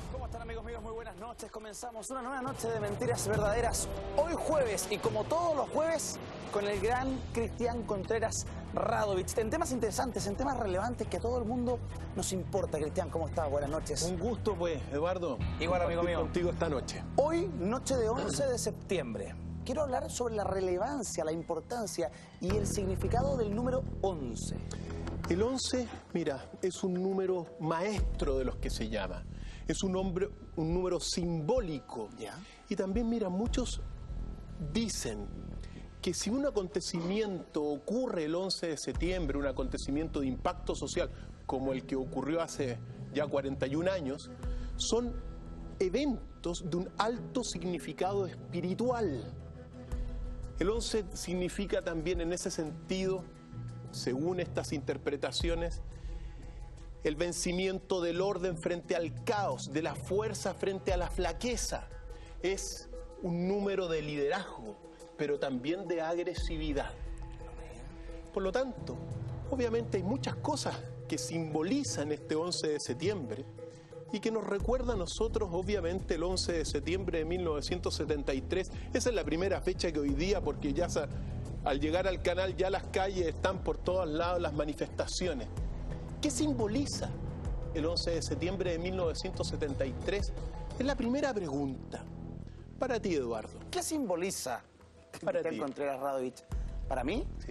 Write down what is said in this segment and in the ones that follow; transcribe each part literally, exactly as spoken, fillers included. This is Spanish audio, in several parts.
¿Cómo están, amigos míos? Muy buenas noches. Comenzamos una nueva noche de mentiras verdaderas. Hoy jueves, y como todos los jueves, con el gran Cristian Contreras Radovich. En temas interesantes, en temas relevantes que a todo el mundo nos importa. Cristian, ¿cómo estás? Buenas noches. Un gusto, pues, Eduardo. Igual, amigo mío. Contigo esta noche. Hoy, noche de once de septiembre. Quiero hablar sobre la relevancia, la importancia y el significado del número once. El once, mira, es un número maestro de los que se llama. Es un, hombre, un número simbólico. ¿Ya? Y también, mira, muchos dicen que si un acontecimiento ocurre el once de septiembre, un acontecimiento de impacto social, como el que ocurrió hace ya cuarenta y un años, son eventos de un alto significado espiritual. El once significa también en ese sentido, según estas interpretaciones, el vencimiento del orden frente al caos, de la fuerza frente a la flaqueza. Es un número de liderazgo, pero también de agresividad. Por lo tanto, obviamente hay muchas cosas que simbolizan este once de septiembre y que nos recuerda a nosotros, obviamente, el once de septiembre de mil novecientos setenta y tres. Esa es la primera fecha que hoy día, porque ya al llegar al canal ya las calles están por todos lados, las manifestaciones. ¿Qué simboliza el once de septiembre de mil novecientos setenta y tres? Es la primera pregunta. Para ti, Eduardo. ¿Qué simboliza Para Cristian ti. Contreras Radovich? Para mí, Sí.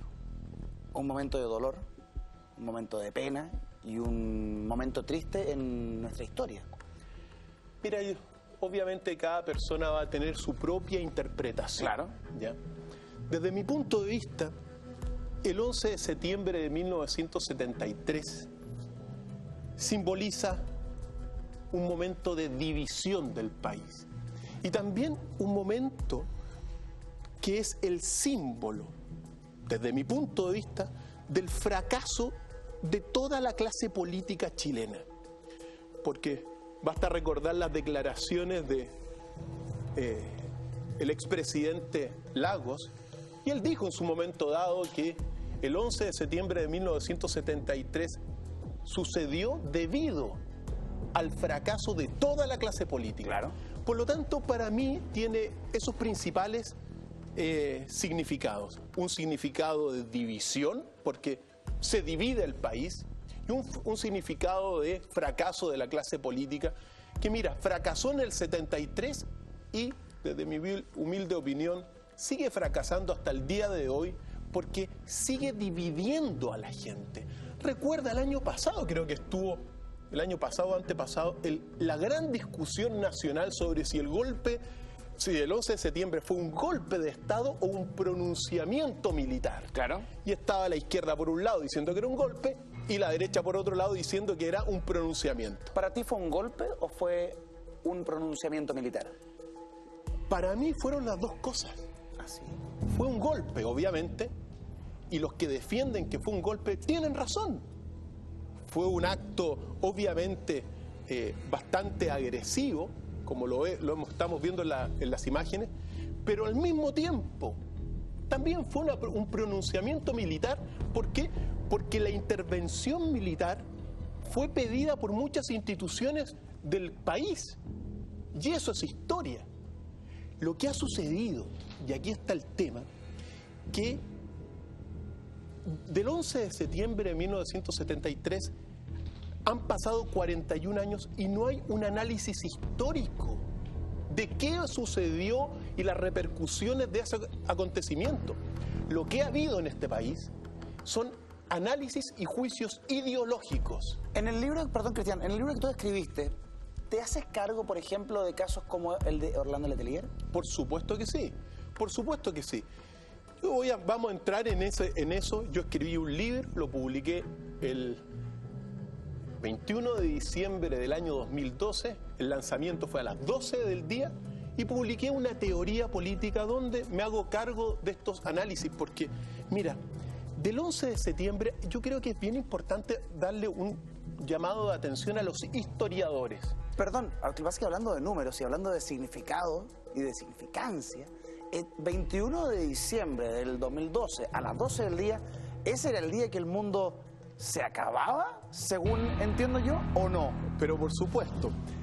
un momento de dolor, un momento de pena y un momento triste en nuestra historia. Mira, yo- obviamente cada persona va a tener su propia interpretación. Claro. ¿Ya? Desde mi punto de vista, el once de septiembre de mil novecientos setenta y tres simboliza un momento de división del país y también un momento que es el símbolo, desde mi punto de vista, del fracaso de toda la clase política chilena. Porque basta recordar las declaraciones de eh, el expresidente Lagos, y él dijo en su momento dado que el once de septiembre de mil novecientos setenta y tres sucedió debido al fracaso de toda la clase política. Claro. Por lo tanto, para mí tiene esos principales eh, significados. Un significado de división, porque se divide el país, y un, un significado de fracaso de la clase política, que mira, fracasó en el setenta y tres y, desde mi humilde opinión, sigue fracasando hasta el día de hoy, porque sigue dividiendo a la gente. Recuerda el año pasado, creo que estuvo, el año pasado, antepasado, el, la gran discusión nacional sobre si el golpe, si el once de septiembre fue un golpe de Estado o un pronunciamiento militar. Claro. Y estaba la izquierda por un lado diciendo que era un golpe y la derecha por otro lado diciendo que era un pronunciamiento. ¿Para ti fue un golpe o fue un pronunciamiento militar? Para mí fueron las dos cosas. Así. Fue un golpe, obviamente, y los que defienden que fue un golpe tienen razón. Fue un acto, obviamente, eh, bastante agresivo, como lo, ve- lo hemos- estamos viendo en, la- en las imágenes, pero al mismo tiempo también fue una- un pronunciamiento militar. ¿Por qué? Porque la intervención militar fue pedida por muchas instituciones del país, y eso es historia. Lo que ha sucedido, y aquí está el tema, que del once de septiembre de mil novecientos setenta y tres han pasado cuarenta y un años y no hay un análisis histórico de qué sucedió y las repercusiones de ese acontecimiento. Lo que ha habido en este país son análisis y juicios ideológicos. En el libro, perdón, Cristian, en el libro que tú escribiste, ¿te haces cargo, por ejemplo, de casos como el de Orlando Letelier? Por supuesto que sí, por supuesto que sí. Yo voy a, vamos a entrar en, ese, en eso. Yo escribí un libro, lo publiqué el veintiuno de diciembre del año dos mil doce, el lanzamiento fue a las doce del día, y publiqué una teoría política donde me hago cargo de estos análisis, porque, mira, del once de septiembre yo creo que es bien importante darle un llamado de atención a los historiadores. Perdón, lo que pasa es que hablando de números y hablando de significado y de significancia, el veintiuno de diciembre del dos mil doce a las doce del día, ¿ese era el día que el mundo se acababa, según entiendo yo, o no? Pero por supuesto,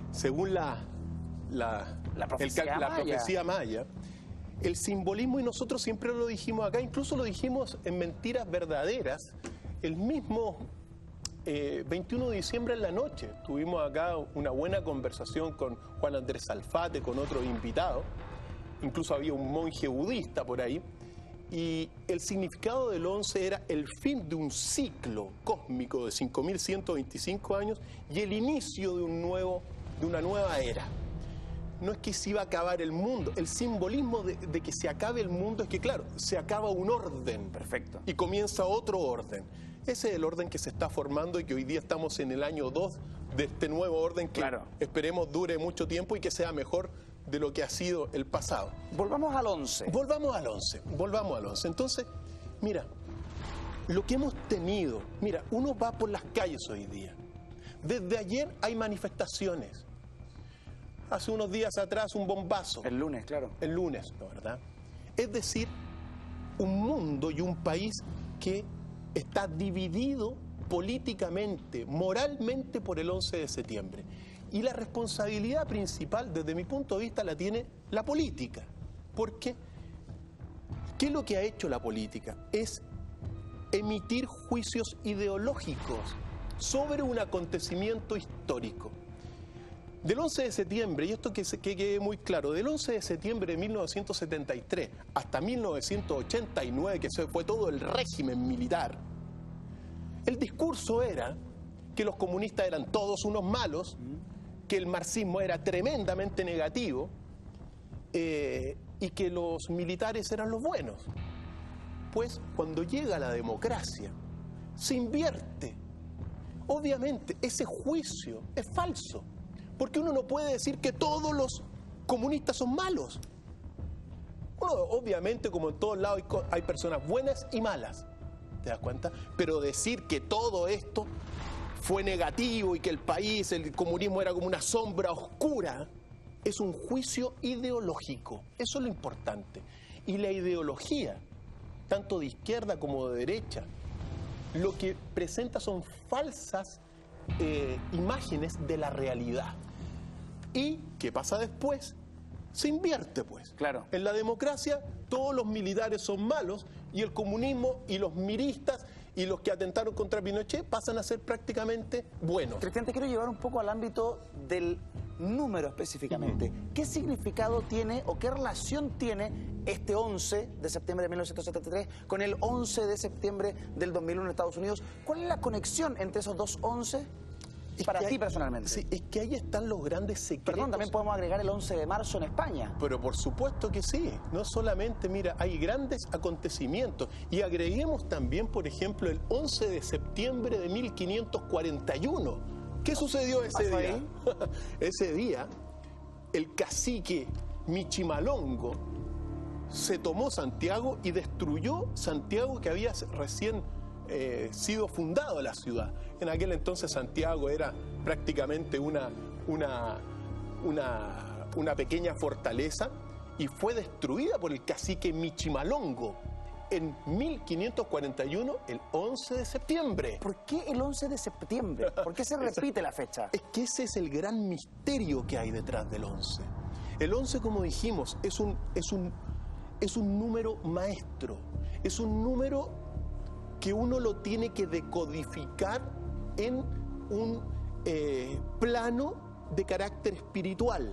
según la, la, La profecía el, la maya. profecía maya, el simbolismo, y nosotros siempre lo dijimos acá, incluso lo dijimos en Mentiras Verdaderas, el mismo eh, veintiuno de diciembre en la noche. Tuvimos acá una buena conversación con Juan Andrés Alfate, con otros invitados, incluso había un monje budista por ahí, y el significado del once era el fin de un ciclo cósmico de cinco mil ciento veinticinco años y el inicio de, un nuevo, de una nueva era. No es que se iba a acabar el mundo, el simbolismo de, de que se acabe el mundo es que, claro, se acaba un orden. Perfecto. Y comienza otro orden. Ese es el orden que se está formando y que hoy día estamos en el año dos de este nuevo orden que Claro. esperemos dure mucho tiempo y que sea mejor de lo que ha sido el pasado. Volvamos al once. Volvamos al once, volvamos al once. Entonces, mira, lo que hemos tenido, mira, uno va por las calles hoy día. Desde ayer hay manifestaciones. Hace unos días atrás un bombazo. El lunes, claro. El lunes, ¿no, verdad? Es decir, un mundo y un país que está dividido políticamente, moralmente por el once de septiembre. Y la responsabilidad principal, desde mi punto de vista, la tiene la política. ¿Por qué? ¿Qué es lo que ha hecho la política? Es emitir juicios ideológicos sobre un acontecimiento histórico. Del once de septiembre, y esto que, se, que quede muy claro, del once de septiembre de mil novecientos setenta y tres hasta mil novecientos ochenta y nueve, que se fue todo el régimen militar, el discurso era que los comunistas eran todos unos malos, que el marxismo era tremendamente negativo eh, y que los militares eran los buenos. Pues cuando llega la democracia, se invierte. Obviamente, ese juicio es falso. Porque uno no puede decir que todos los comunistas son malos. Uno, obviamente, como en todos lados, hay, hay personas buenas y malas. ¿Te das cuenta? Pero decir que todo esto fue negativo y que el país, el comunismo era como una sombra oscura, es un juicio ideológico. Eso es lo importante. Y la ideología, tanto de izquierda como de derecha, lo que presenta son falsas eh, imágenes de la realidad. ¿Y qué pasa después? Se invierte, pues. Claro. En la democracia todos los militares son malos y el comunismo y los miristas y los que atentaron contra Pinochet pasan a ser prácticamente buenos. Cristian, te quiero llevar un poco al ámbito del número específicamente. Uh-huh. ¿Qué significado tiene o qué relación tiene este once de septiembre de mil novecientos setenta y tres con el once de septiembre del dos mil uno en Estados Unidos? ¿Cuál es la conexión entre esos dos once? Es para ti hay, personalmente. Sí, es que ahí están los grandes secretos. Perdón, también podemos agregar el once de marzo en España. Pero por supuesto que sí. No solamente, mira, hay grandes acontecimientos. Y agreguemos también, por ejemplo, el once de septiembre de mil quinientos cuarenta y uno. ¿Qué sucedió ese día? Ese día, el cacique Michimalongo se tomó Santiago y destruyó Santiago, que había recién Eh, sido fundado la ciudad. En aquel entonces Santiago era prácticamente una, una, una, una pequeña fortaleza y fue destruida por el cacique Michimalongo en mil quinientos cuarenta y uno, el once de septiembre. ¿Por qué el once de septiembre? ¿Por qué se repite la fecha? Es que ese es el gran misterio que hay detrás del once. El once, como dijimos, es un, es un, es un número maestro, es un número que uno lo tiene que decodificar en un eh, plano de carácter espiritual.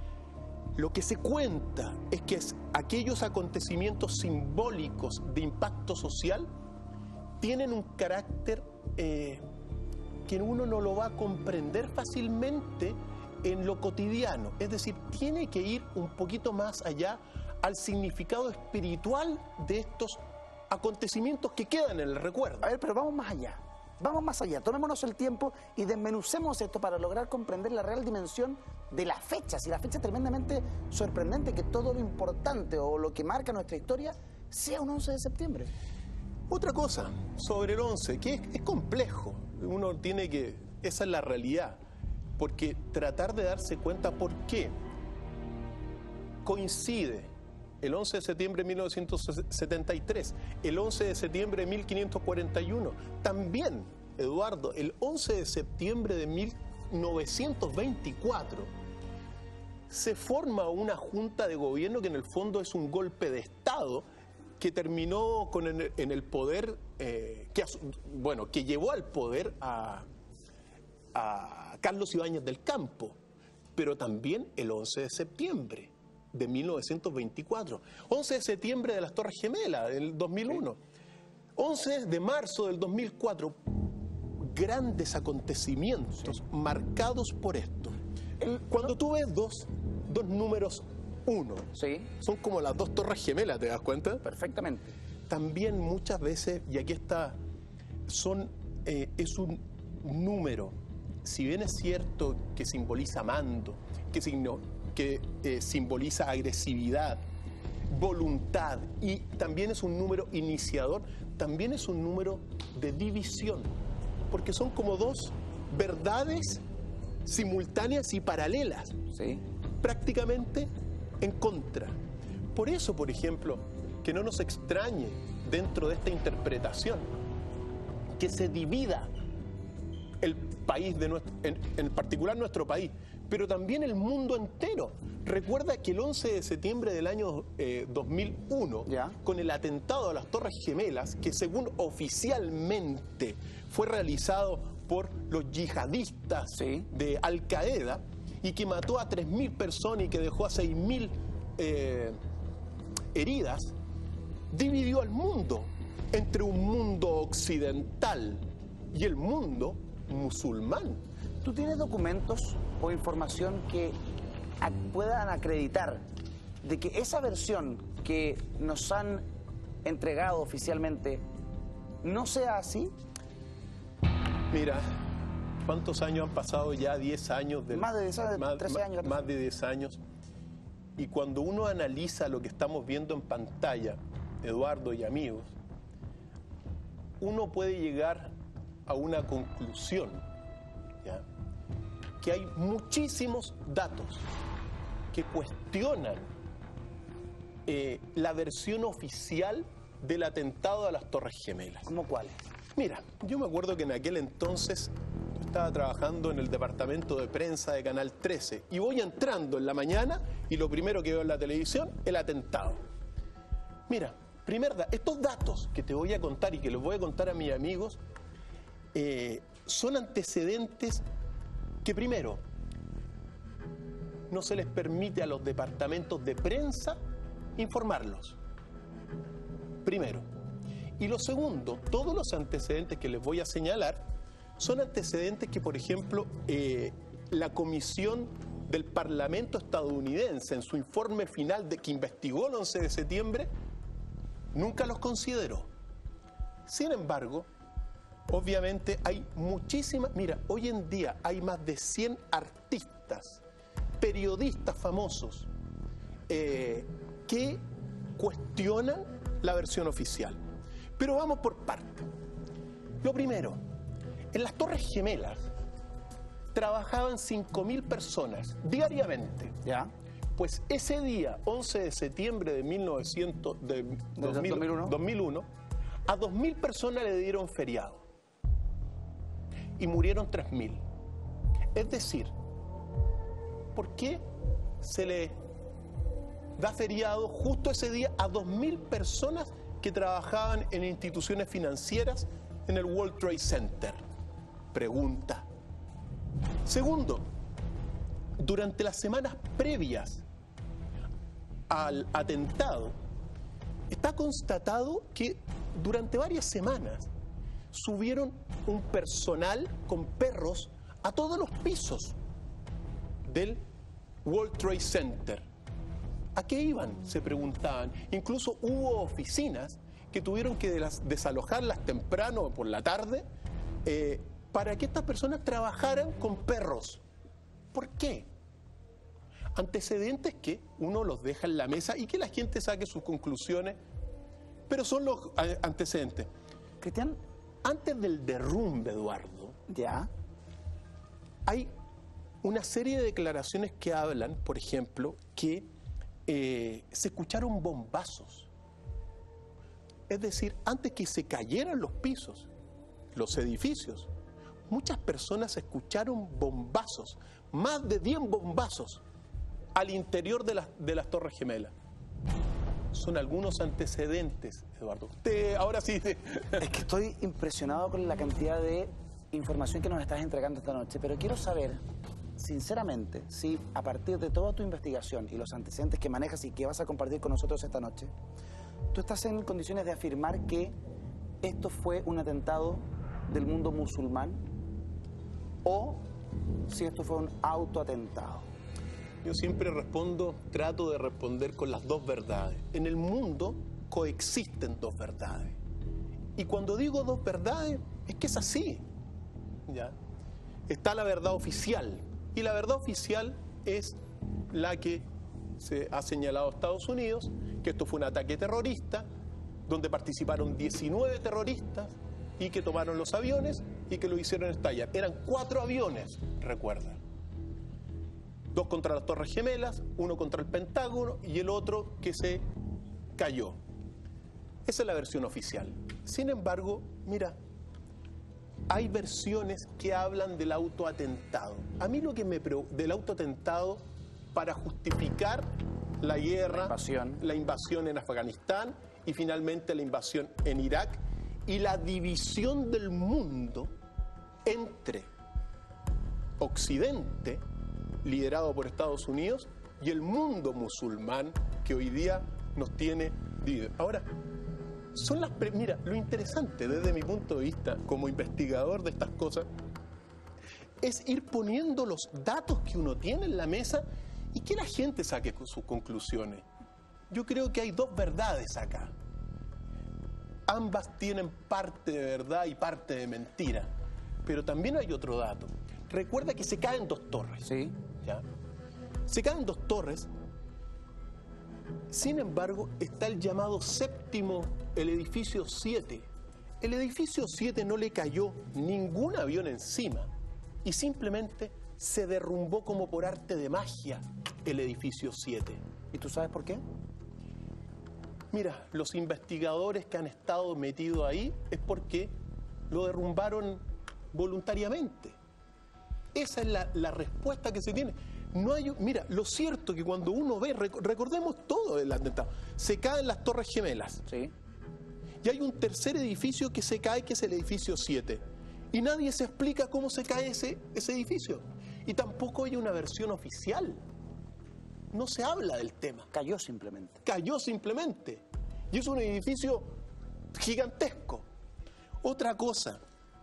Lo que se cuenta es que es aquellos acontecimientos simbólicos de impacto social tienen un carácter eh, que uno no lo va a comprender fácilmente en lo cotidiano. Es decir, tiene que ir un poquito más allá al significado espiritual de estos acontecimientos que quedan en el recuerdo. A ver, pero vamos más allá. Vamos más allá. Tomémonos el tiempo y desmenucemos esto para lograr comprender la real dimensión de las fechas. Y la fecha es tremendamente sorprendente que todo lo importante o lo que marca nuestra historia sea un once de septiembre. Otra cosa sobre el once, que es, es complejo. Uno tiene que... Esa es la realidad. Porque tratar de darse cuenta por qué coincide el once de septiembre de mil novecientos setenta y tres, el once de septiembre de mil quinientos cuarenta y uno, también, Eduardo, el once de septiembre de mil novecientos veinticuatro se forma una junta de gobierno que en el fondo es un golpe de Estado que terminó con en, el, en el poder, eh, que, bueno, que llevó al poder a, a Carlos Ibáñez del Campo, pero también el once de septiembre de mil novecientos veinticuatro, once de septiembre de las Torres Gemelas del dos mil uno, once de marzo del dos mil cuatro, grandes acontecimientos marcados por esto. El, cuando tú ves dos, dos números uno, sí, son como las dos Torres Gemelas, ¿te das cuenta? Perfectamente. También muchas veces, y aquí está, son, eh, es un número, si bien es cierto que simboliza mando, que, signo, que eh, simboliza agresividad, voluntad, y también es un número iniciador, también es un número de división, porque son como dos verdades simultáneas y paralelas, sí, prácticamente en contra. Por eso, por ejemplo, que no nos extrañe dentro de esta interpretación que se divida el país, de nuestro, en, en particular nuestro país, pero también el mundo entero. Recuerda que el once de septiembre del año eh, dos mil uno, ¿ya?, con el atentado a las Torres Gemelas, que según oficialmente fue realizado por los yihadistas, sí, de Al Qaeda, y que mató a tres mil personas y que dejó a seis mil eh, heridas, dividió al mundo entre un mundo occidental y el mundo musulmán. ¿Tú tienes documentos o información que puedan acreditar de que esa versión que nos han entregado oficialmente no sea así? Mira, ¿cuántos años han pasado ya? diez años. Del, más de diez años, más, trece años. Más de diez años. Y cuando uno analiza lo que estamos viendo en pantalla, Eduardo y amigos, uno puede llegar a una conclusión, ¿ya?, que hay muchísimos datos que cuestionan eh, la versión oficial del atentado a las Torres Gemelas. ¿Cómo cuáles? Mira, yo me acuerdo que en aquel entonces yo estaba trabajando en el departamento de prensa de Canal trece y voy entrando en la mañana y lo primero que veo en la televisión, el atentado. Mira, primer da estos datos que te voy a contar y que les voy a contar a mis amigos eh, son antecedentes que primero no se les permite a los departamentos de prensa informarlos. Primero. Y lo segundo, todos los antecedentes que les voy a señalar son antecedentes que, por ejemplo, eh, la Comisión del Parlamento estadounidense, en su informe final de que investigó el once de septiembre, nunca los consideró. Sin embargo, obviamente hay muchísimas... Mira, hoy en día hay más de cien artistas, periodistas famosos, eh, que cuestionan la versión oficial. Pero vamos por partes. Lo primero, en las Torres Gemelas trabajaban cinco mil personas diariamente. ¿Ya? Pues ese día, once de septiembre de mil novecientos, de dos mil uno, dos mil uno, a dos mil personas le dieron feriado y murieron tres mil. Es decir, ¿por qué se le da feriado justo ese día a dos mil personas que trabajaban en instituciones financieras en el World Trade Center? Pregunta. Segundo, durante las semanas previas al atentado, está constatado que durante varias semanas subieron un personal con perros a todos los pisos del World Trade Center. ¿A qué iban?, se preguntaban. Incluso hubo oficinas que tuvieron que desalojarlas temprano por la tarde eh, para que estas personas trabajaran con perros. ¿Por qué? Antecedentes que uno los deja en la mesa y que la gente saque sus conclusiones, pero son los antecedentes. Cristian, antes del derrumbe, Eduardo, ya, hay una serie de declaraciones que hablan, por ejemplo, que eh, se escucharon bombazos. Es decir, antes que se cayeran los pisos, los edificios, muchas personas escucharon bombazos, más de diez bombazos al interior de las, de las Torres Gemelas. Son algunos antecedentes, Eduardo. Usted ahora sí... Es que estoy impresionado con la cantidad de información que nos estás entregando esta noche, pero quiero saber, sinceramente, si a partir de toda tu investigación y los antecedentes que manejas y que vas a compartir con nosotros esta noche, tú estás en condiciones de afirmar que esto fue un atentado del mundo musulmán o si esto fue un autoatentado. Yo siempre respondo, trato de responder con las dos verdades. En el mundo coexisten dos verdades. Y cuando digo dos verdades, es que es así. ¿Ya? Está la verdad oficial. Y la verdad oficial es la que se ha señalado Estados Unidos, que esto fue un ataque terrorista, donde participaron diecinueve terroristas y que tomaron los aviones y que lo hicieron estallar. Eran cuatro aviones, recuerdan. Dos contra las Torres Gemelas, uno contra el Pentágono y el otro que se cayó. Esa es la versión oficial. Sin embargo, mira, hay versiones que hablan del autoatentado. A mí lo que me preocupa, del autoatentado para justificar la guerra, la invasión. la invasión en Afganistán y finalmente la invasión en Irak y la división del mundo entre Occidente, liderado por Estados Unidos, y el mundo musulmán que hoy día nos tiene divididos. Ahora, son las pre mira, lo interesante desde mi punto de vista como investigador de estas cosas es ir poniendo los datos que uno tiene en la mesa y que la gente saque sus conclusiones. Yo creo que hay dos verdades acá. Ambas tienen parte de verdad y parte de mentira, pero también hay otro dato. Recuerda que se caen dos torres. Sí. ¿Ya? Se caen dos torres. Sin embargo, está el llamado séptimo, el edificio siete. El edificio siete no le cayó ningún avión encima y simplemente se derrumbó como por arte de magia el edificio siete. ¿Y tú sabes por qué? Mira, los investigadores que han estado metidos ahí es porque lo derrumbaron voluntariamente. Esa es la, la respuesta que se tiene. No hay, mira, lo cierto es que cuando uno ve, rec recordemos todo el atentado, se caen las Torres Gemelas. Sí. Y hay un tercer edificio que se cae, que es el edificio siete. Y nadie se explica cómo se cae ese, ese edificio. Y tampoco hay una versión oficial. No se habla del tema. Cayó simplemente. Cayó simplemente. Y es un edificio gigantesco. Otra cosa,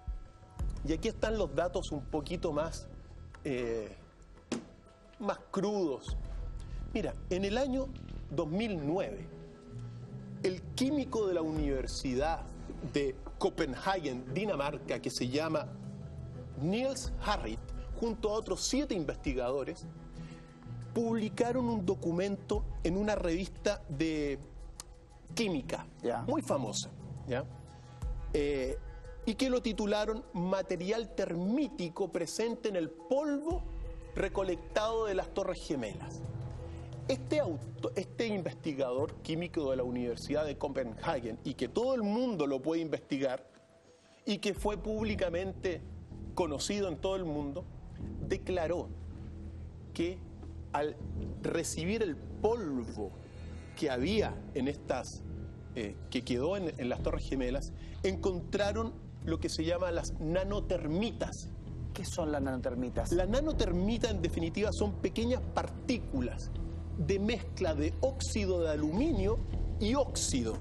y aquí están los datos un poquito más, eh, más crudos. Mira, en el año dos mil nueve, el químico de la Universidad de Copenhagen, Dinamarca, que se llama Niels Harrit, junto a otros siete investigadores, publicaron un documento en una revista de química, ya, muy famosa, ¿ya? Eh, y que lo titularon Material termítico presente en el polvo recolectado de las Torres Gemelas. Este, auto, este investigador químico de la Universidad de Copenhagen, y que todo el mundo lo puede investigar, y que fue públicamente conocido en todo el mundo, declaró que al recibir el polvo que había en estas, eh, que quedó en, en las Torres Gemelas, encontraron lo que se llama las nanotermitas. ¿Qué son las nanotermitas? La nanotermita, en definitiva, son pequeñas partículas de mezcla de óxido de aluminio y óxido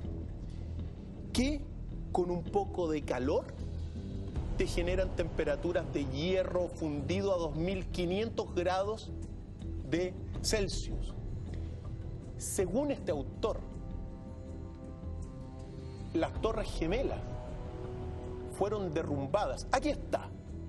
que con un poco de calor te generan temperaturas de hierro fundido a dos mil quinientos grados de Celsius. Según este autor, las Torres Gemelas fueron derrumbadas. Aquí está.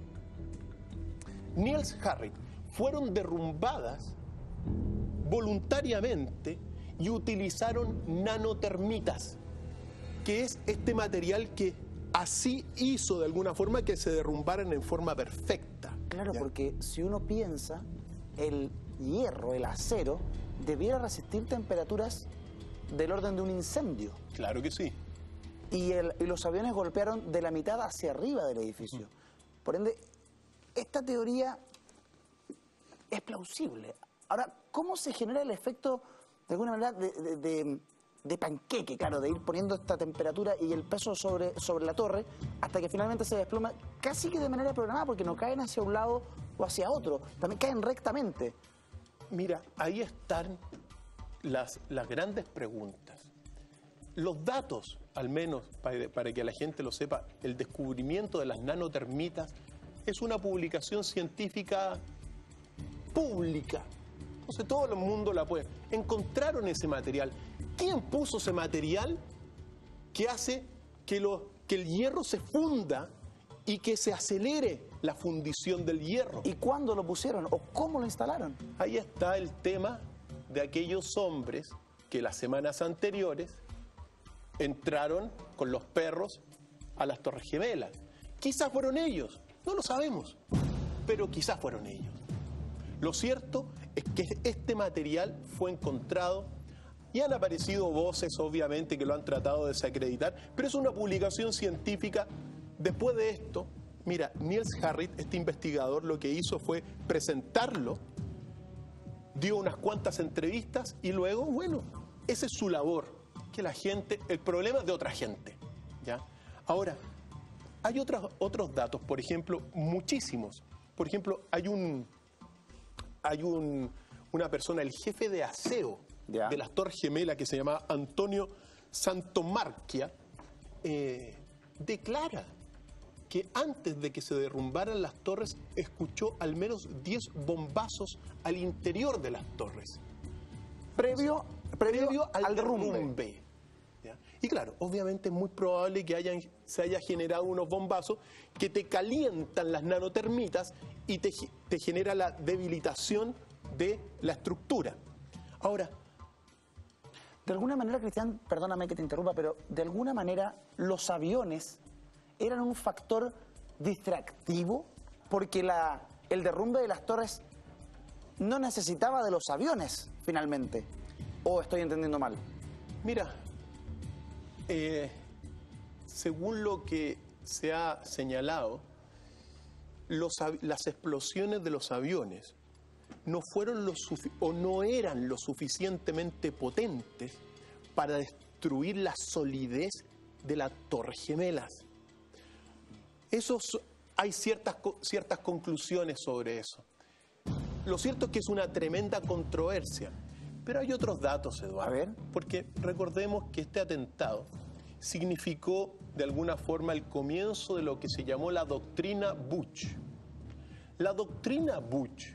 Niels Harrit, fueron derrumbadas voluntariamente y utilizaron nanotermitas, que es este material que así hizo de alguna forma que se derrumbaran en forma perfecta. Claro, ¿ya? Porque si uno piensa, el hierro, el acero, debiera resistir temperaturas del orden de un incendio. Claro que sí. Y, el, y los aviones golpearon de la mitad hacia arriba del edificio. Por ende, esta teoría es plausible. Ahora, ¿cómo se genera el efecto, de alguna manera, de, de, de, de panqueque, claro, de ir poniendo esta temperatura y el peso sobre, sobre la torre hasta que finalmente se desploma casi que de manera programada, porque no caen hacia un lado o hacia otro, también caen rectamente? Mira, ahí están las, las grandes preguntas. Los datos, al menos para, para que la gente lo sepa, el descubrimiento de las nanotermitas es una publicación científica pública. Entonces todo el mundo la puede. Encontraron ese material. ¿Quién puso ese material que hace que, lo, que el hierro se funda y que se acelere la fundición del hierro? ¿Y cuándo lo pusieron o cómo lo instalaron? Ahí está el tema de aquellos hombres que las semanas anteriores entraron con los perros a las Torres Gemelas. Quizás fueron ellos, no lo sabemos, pero quizás fueron ellos. Lo cierto es que este material fue encontrado y han aparecido voces, obviamente, que lo han tratado de desacreditar, pero es una publicación científica. Después de esto, mira, Niels Harrit, este investigador, lo que hizo fue presentarlo, dio unas cuantas entrevistas y luego, bueno, esa es su labor, que la gente, el problema es de otra gente, ¿ya? Ahora, hay otros, otros datos, por ejemplo, muchísimos. Por ejemplo, hay un, hay un, una persona, el jefe de aseo ¿Ya? de las Torres Gemelas, que se llama Antonio Santomarchia, eh, declara que antes de que se derrumbaran las torres, escuchó al menos diez bombazos al interior de las torres. Previo, previo, previo al, al derrumbe. derrumbe. ¿Ya? Y claro, obviamente es muy probable que hayan, se haya generado unos bombazos que te calientan las nanotermitas y te, te genera la debilitación de la estructura. Ahora, de alguna manera, Cristian, perdóname que te interrumpa, pero de alguna manera los aviones eran un factor distractivo, porque la, el derrumbe de las torres no necesitaba de los aviones, finalmente. ¿O estoy entendiendo mal? Mira, eh, según lo que se ha señalado, los, las explosiones de los aviones no fueron lo o no eran lo suficientemente potentes para destruir la solidez de las Torres Gemelas. Esos, hay ciertas, ciertas conclusiones sobre eso. Lo cierto es que es una tremenda controversia, pero hay otros datos, Eduardo. A ver. Porque recordemos que este atentado significó de alguna forma el comienzo de lo que se llamó la doctrina Bush. La doctrina Bush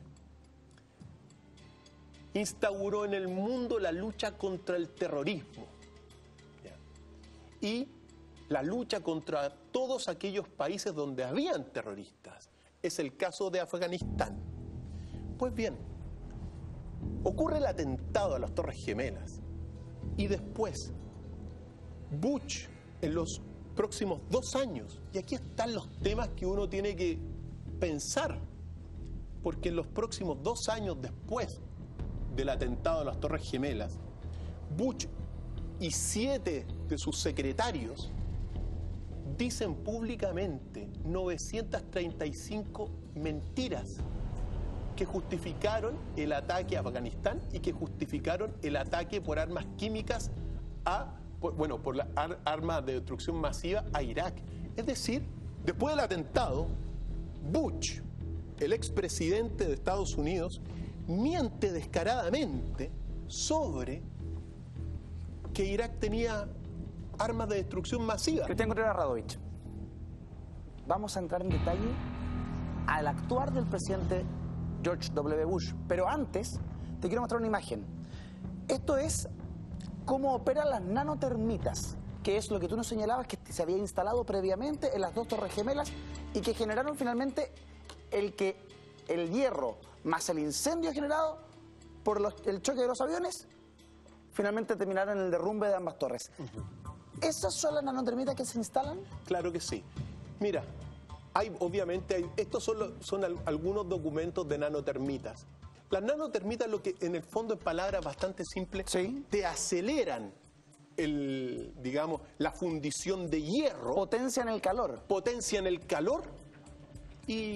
instauró en el mundo la lucha contra el terrorismo, ¿ya? Y la lucha contra todos aquellos países donde habían terroristas. Es el caso de Afganistán. Pues bien, ocurre el atentado a las Torres Gemelas y después Bush, en los próximos dos años, y aquí están los temas que uno tiene que pensar, porque en los próximos dos años después del atentado a las Torres Gemelas, Bush y siete de sus secretarios dicen públicamente novecientas treinta y cinco mentiras que justificaron el ataque a Afganistán y que justificaron el ataque por armas químicas a, por, bueno, por las ar, armas de destrucción masiva a Irak. Es decir, después del atentado, Bush, el expresidente de Estados Unidos, miente descaradamente sobre que Irak tenía armas de destrucción masiva. Cristian Contreras Radovich, vamos a entrar en detalle al actuar del presidente George W. Bush, pero antes te quiero mostrar una imagen. Esto es cómo operan las nanotermitas, que es lo que tú nos señalabas que se había instalado previamente en las dos Torres Gemelas y que generaron finalmente el que el hierro más el incendio generado por los, el choque de los aviones finalmente terminaron en el derrumbe de ambas torres. Uh-huh. ¿Esas son las nanotermitas que se instalan? Claro que sí. Mira, hay, obviamente, hay, estos son, lo, son al, algunos documentos de nanotermitas. Las nanotermitas, lo que en el fondo, en palabras bastante simples, ¿sí? te aceleran el, digamos, la fundición de hierro. Potencian el calor. Potencian el calor y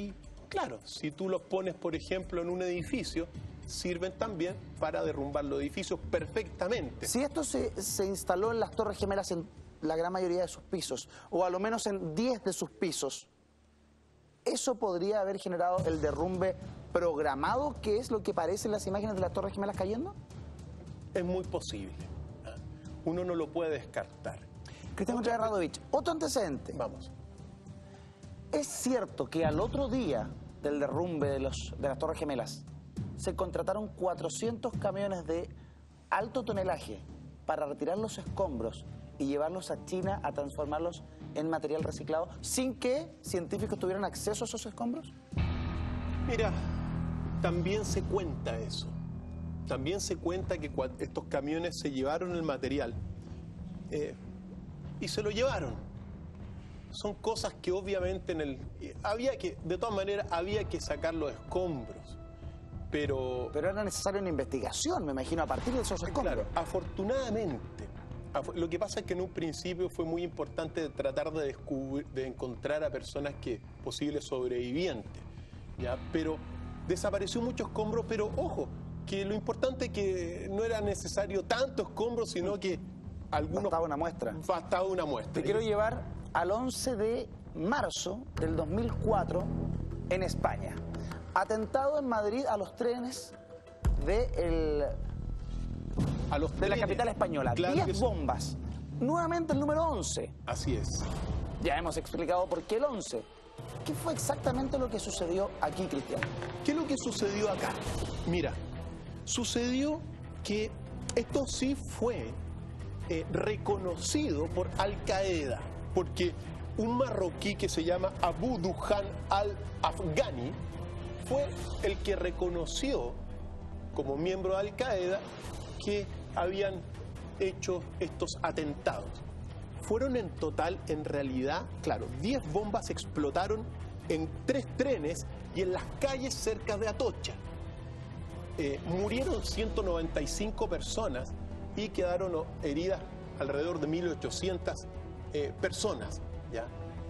claro, si tú los pones, por ejemplo, en un edificio, sirven también para derrumbar los edificios perfectamente. Si esto se, se instaló en las Torres Gemelas en la gran mayoría de sus pisos, o a lo menos en diez de sus pisos, ¿eso podría haber generado el derrumbe programado, que es lo que parecen las imágenes de las Torres Gemelas cayendo? Es muy posible. ¿eh? Uno no lo puede descartar. Cristian Contreras Radovich, otro antecedente. Vamos. ¿Es cierto que al otro día del derrumbe de, los, de las Torres Gemelas se contrataron cuatrocientos camiones de alto tonelaje para retirar los escombros y llevarlos a China a transformarlos en material reciclado sin que científicos tuvieran acceso a esos escombros? Mira, también se cuenta eso. También se cuenta que estos camiones se llevaron el material eh, y se lo llevaron. Son cosas que obviamente en el había que, de todas maneras, había que sacar los escombros. Pero, Pero era necesaria una investigación, me imagino, a partir de esos escombros. Claro, afortunadamente. Lo que pasa es que en un principio fue muy importante tratar de descubrir, de encontrar a personas que posibles sobrevivientes, ¿ya? Pero desapareció mucho escombro, pero ojo, que lo importante es que no era necesario tanto escombro, sino que algunos... Bastaba una muestra. Bastaba una muestra. Te quiero llevar al once de marzo del dos mil cuatro en España. Atentado en Madrid a los trenes de, el, a los de trenes. la capital española. Claro diez que sí. bombas. Nuevamente el número once. Así es. Ya hemos explicado por qué el once. ¿Qué fue exactamente lo que sucedió aquí, Cristian? ¿Qué es lo que sucedió acá? Mira, sucedió que esto sí fue eh, reconocido por Al Qaeda, porque un marroquí que se llama Abu Duhan al-Afghani fue el que reconoció como miembro de Al Qaeda que habían hecho estos atentados. Fueron en total, en realidad, claro, diez bombas explotaron en tres trenes y en las calles cerca de Atocha. Eh, murieron ciento noventa y cinco personas y quedaron heridas alrededor de mil ochocientas eh, personas, ¿ya?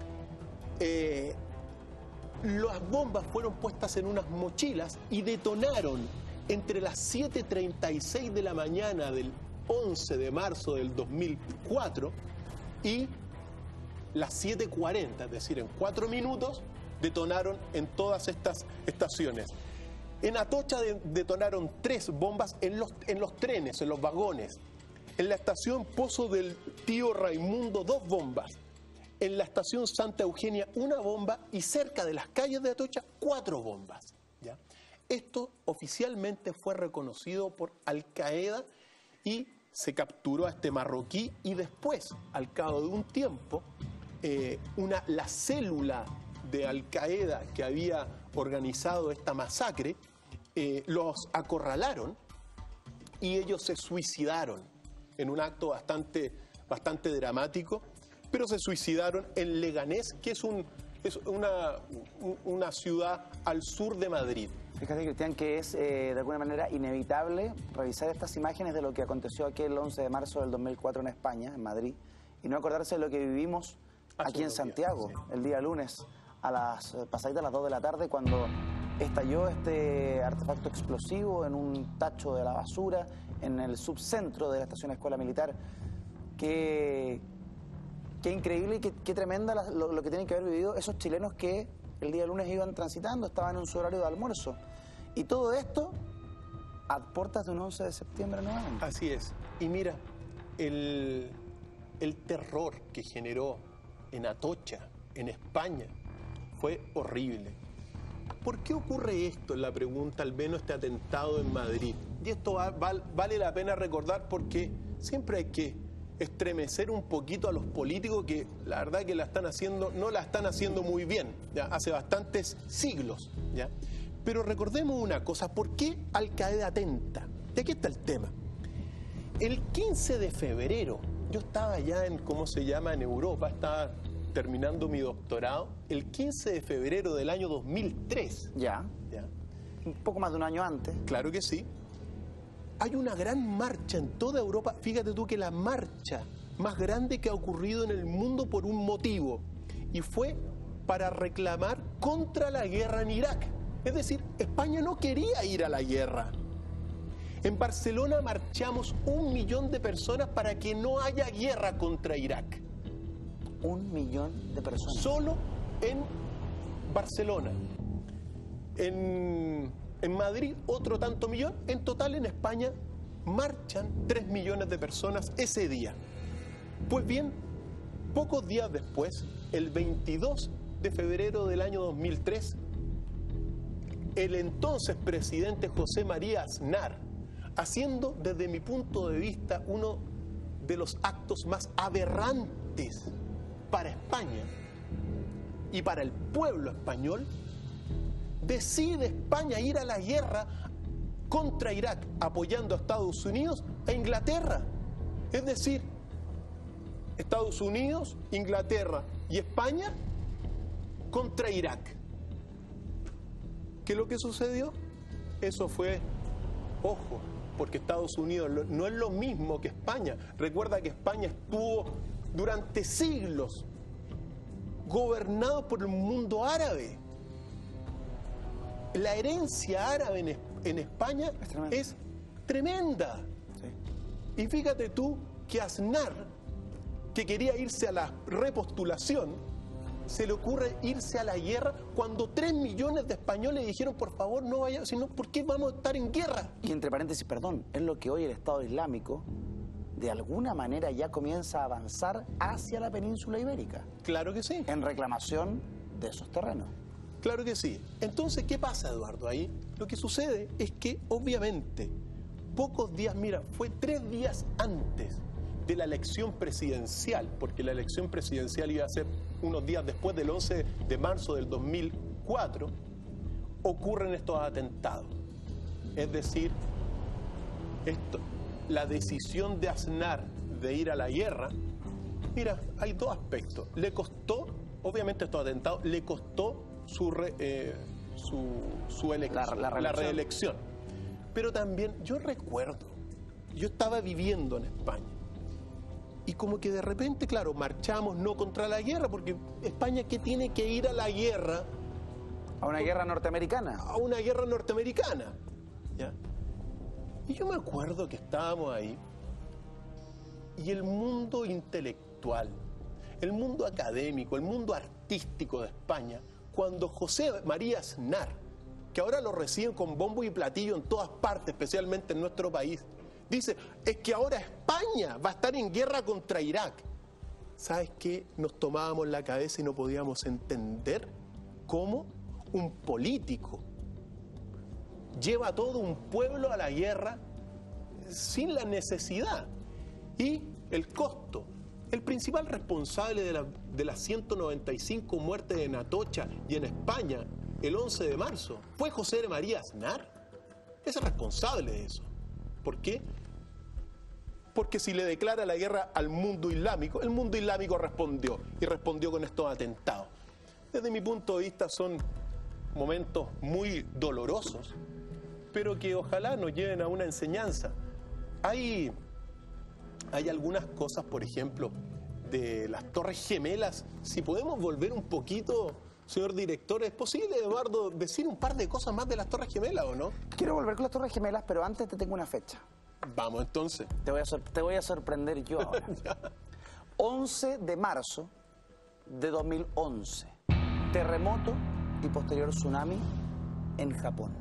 Eh, las bombas fueron puestas en unas mochilas y detonaron entre las siete y treinta y seis de la mañana del once de marzo del dos mil cuatro y las siete y cuarenta, es decir, en cuatro minutos, detonaron en todas estas estaciones. En Atocha de, detonaron tres bombas en los, en los trenes, en los vagones. En la estación Pozo del Tío Raimundo, dos bombas. En la estación Santa Eugenia, una bomba, y cerca de las calles de Atocha, cuatro bombas. ¿Ya? Esto oficialmente fue reconocido por Al Qaeda y se capturó a este marroquí, y después, al cabo de un tiempo, eh, una, la célula de Al Qaeda que había organizado esta masacre, eh, los acorralaron y ellos se suicidaron en un acto bastante, bastante dramático, pero se suicidaron en Leganés, que es, un, es una, una ciudad al sur de Madrid. Fíjate, Cristian, que es eh, de alguna manera inevitable revisar estas imágenes de lo que aconteció aquel once de marzo del dos mil cuatro en España, en Madrid, y no acordarse de lo que vivimos Hace aquí en unos Santiago, días, sí. el día lunes, a las pasaditas a las dos de la tarde, cuando estalló este artefacto explosivo en un tacho de la basura en el subcentro de la estación Escuela Militar. Qué, qué increíble y qué, qué tremenda la, lo, lo que tienen que haber vivido esos chilenos que el día lunes iban transitando, estaban en su horario de almuerzo. Y todo esto a puertas de un once de septiembre nuevamente. Así es. Y mira, el, el terror que generó en Atocha, en España, fue horrible. ¿Por qué ocurre esto? Es la pregunta, al menos este atentado en Madrid. Y esto va, val, vale la pena recordar, porque siempre hay que estremecer un poquito a los políticos que la verdad que la están haciendo, no la están haciendo muy bien, ¿ya? Hace bastantes siglos, ¿ya? Pero recordemos una cosa, ¿por qué Al Qaeda atenta? Y aquí está el tema. El quince de febrero, yo estaba ya en, ¿cómo se llama?, en Europa, estaba terminando mi doctorado, el quince de febrero del año dos mil tres. Ya, ¿Ya? un poco más de un año antes. Claro que sí. Hay una gran marcha en toda Europa. Fíjate tú que la marcha más grande que ha ocurrido en el mundo por un motivo, y fue para reclamar contra la guerra en Irak. Es decir, España no quería ir a la guerra. En Barcelona marchamos un millón de personas para que no haya guerra contra Irak. Un millón de personas. Solo en Barcelona. En, en Madrid otro tanto millón. En total en España marchan tres millones de personas ese día. Pues bien, pocos días después, el veintidós de febrero del año dos mil tres, el entonces presidente José María Aznar, haciendo desde mi punto de vista uno de los actos más aberrantes para España y para el pueblo español, decide España ir a la guerra contra Irak, apoyando a Estados Unidos e Inglaterra. Es decir, Estados Unidos, Inglaterra y España contra Irak. ¿Qué es lo que sucedió? Eso fue, ojo, porque Estados Unidos no es lo mismo que España. Recuerda que España estuvo durante siglos gobernado por el mundo árabe. La herencia árabe en, en España es tremenda. Es tremenda. Sí. Y fíjate tú que Aznar, que quería irse a la repostulación, se le ocurre irse a la guerra cuando tres millones de españoles dijeron, por favor, no vayan, sino, ¿por qué vamos a estar en guerra? Y entre paréntesis, perdón, es lo que hoy el Estado Islámico, de alguna manera, ya comienza a avanzar hacia la península ibérica. Claro que sí. En reclamación de esos terrenos. Claro que sí. Entonces, ¿qué pasa, Eduardo? Ahí lo que sucede es que, obviamente, pocos días, mira, fue tres días antes de la elección presidencial, porque la elección presidencial iba a ser unos días después del once de marzo del dos mil cuatro, ocurren estos atentados. Es decir, esto, la decisión de Aznar de ir a la guerra, mira, hay dos aspectos. Le costó, obviamente estos atentados, le costó su, re, eh, su, su elección, la, la, la reelección. Pero también, yo recuerdo, yo estaba viviendo en España, y como que de repente, claro, marchamos no contra la guerra, porque España, ¿qué tiene que ir a la guerra? ¿A una guerra norteamericana? A una guerra norteamericana, ¿ya? Y yo me acuerdo que estábamos ahí, y el mundo intelectual, el mundo académico, el mundo artístico de España, cuando José María Aznar, que ahora lo reciben con bombo y platillo en todas partes, especialmente en nuestro país, dice, es que ahora España va a estar en guerra contra Irak. ¿Sabes qué? Nos tomábamos la cabeza y no podíamos entender cómo un político lleva a todo un pueblo a la guerra sin la necesidad. Y el costo. El principal responsable de, la, de las ciento noventa y cinco muertes en Atocha y en España el once de marzo fue José María Aznar. Es el responsable de eso. ¿Por qué? Porque si le declara la guerra al mundo islámico, el mundo islámico respondió, y respondió con estos atentados. Desde mi punto de vista son momentos muy dolorosos, pero que ojalá nos lleven a una enseñanza. Hay, hay algunas cosas, por ejemplo, de las Torres Gemelas. Si podemos volver un poquito, señor director, ¿es posible, Eduardo, decir un par de cosas más de las Torres Gemelas o no? Quiero volver con las Torres Gemelas, pero antes te tengo una fecha. Vamos entonces. Te voy a, sor te voy a sorprender yo ahora. once de marzo de dos mil once. Terremoto y posterior tsunami en Japón.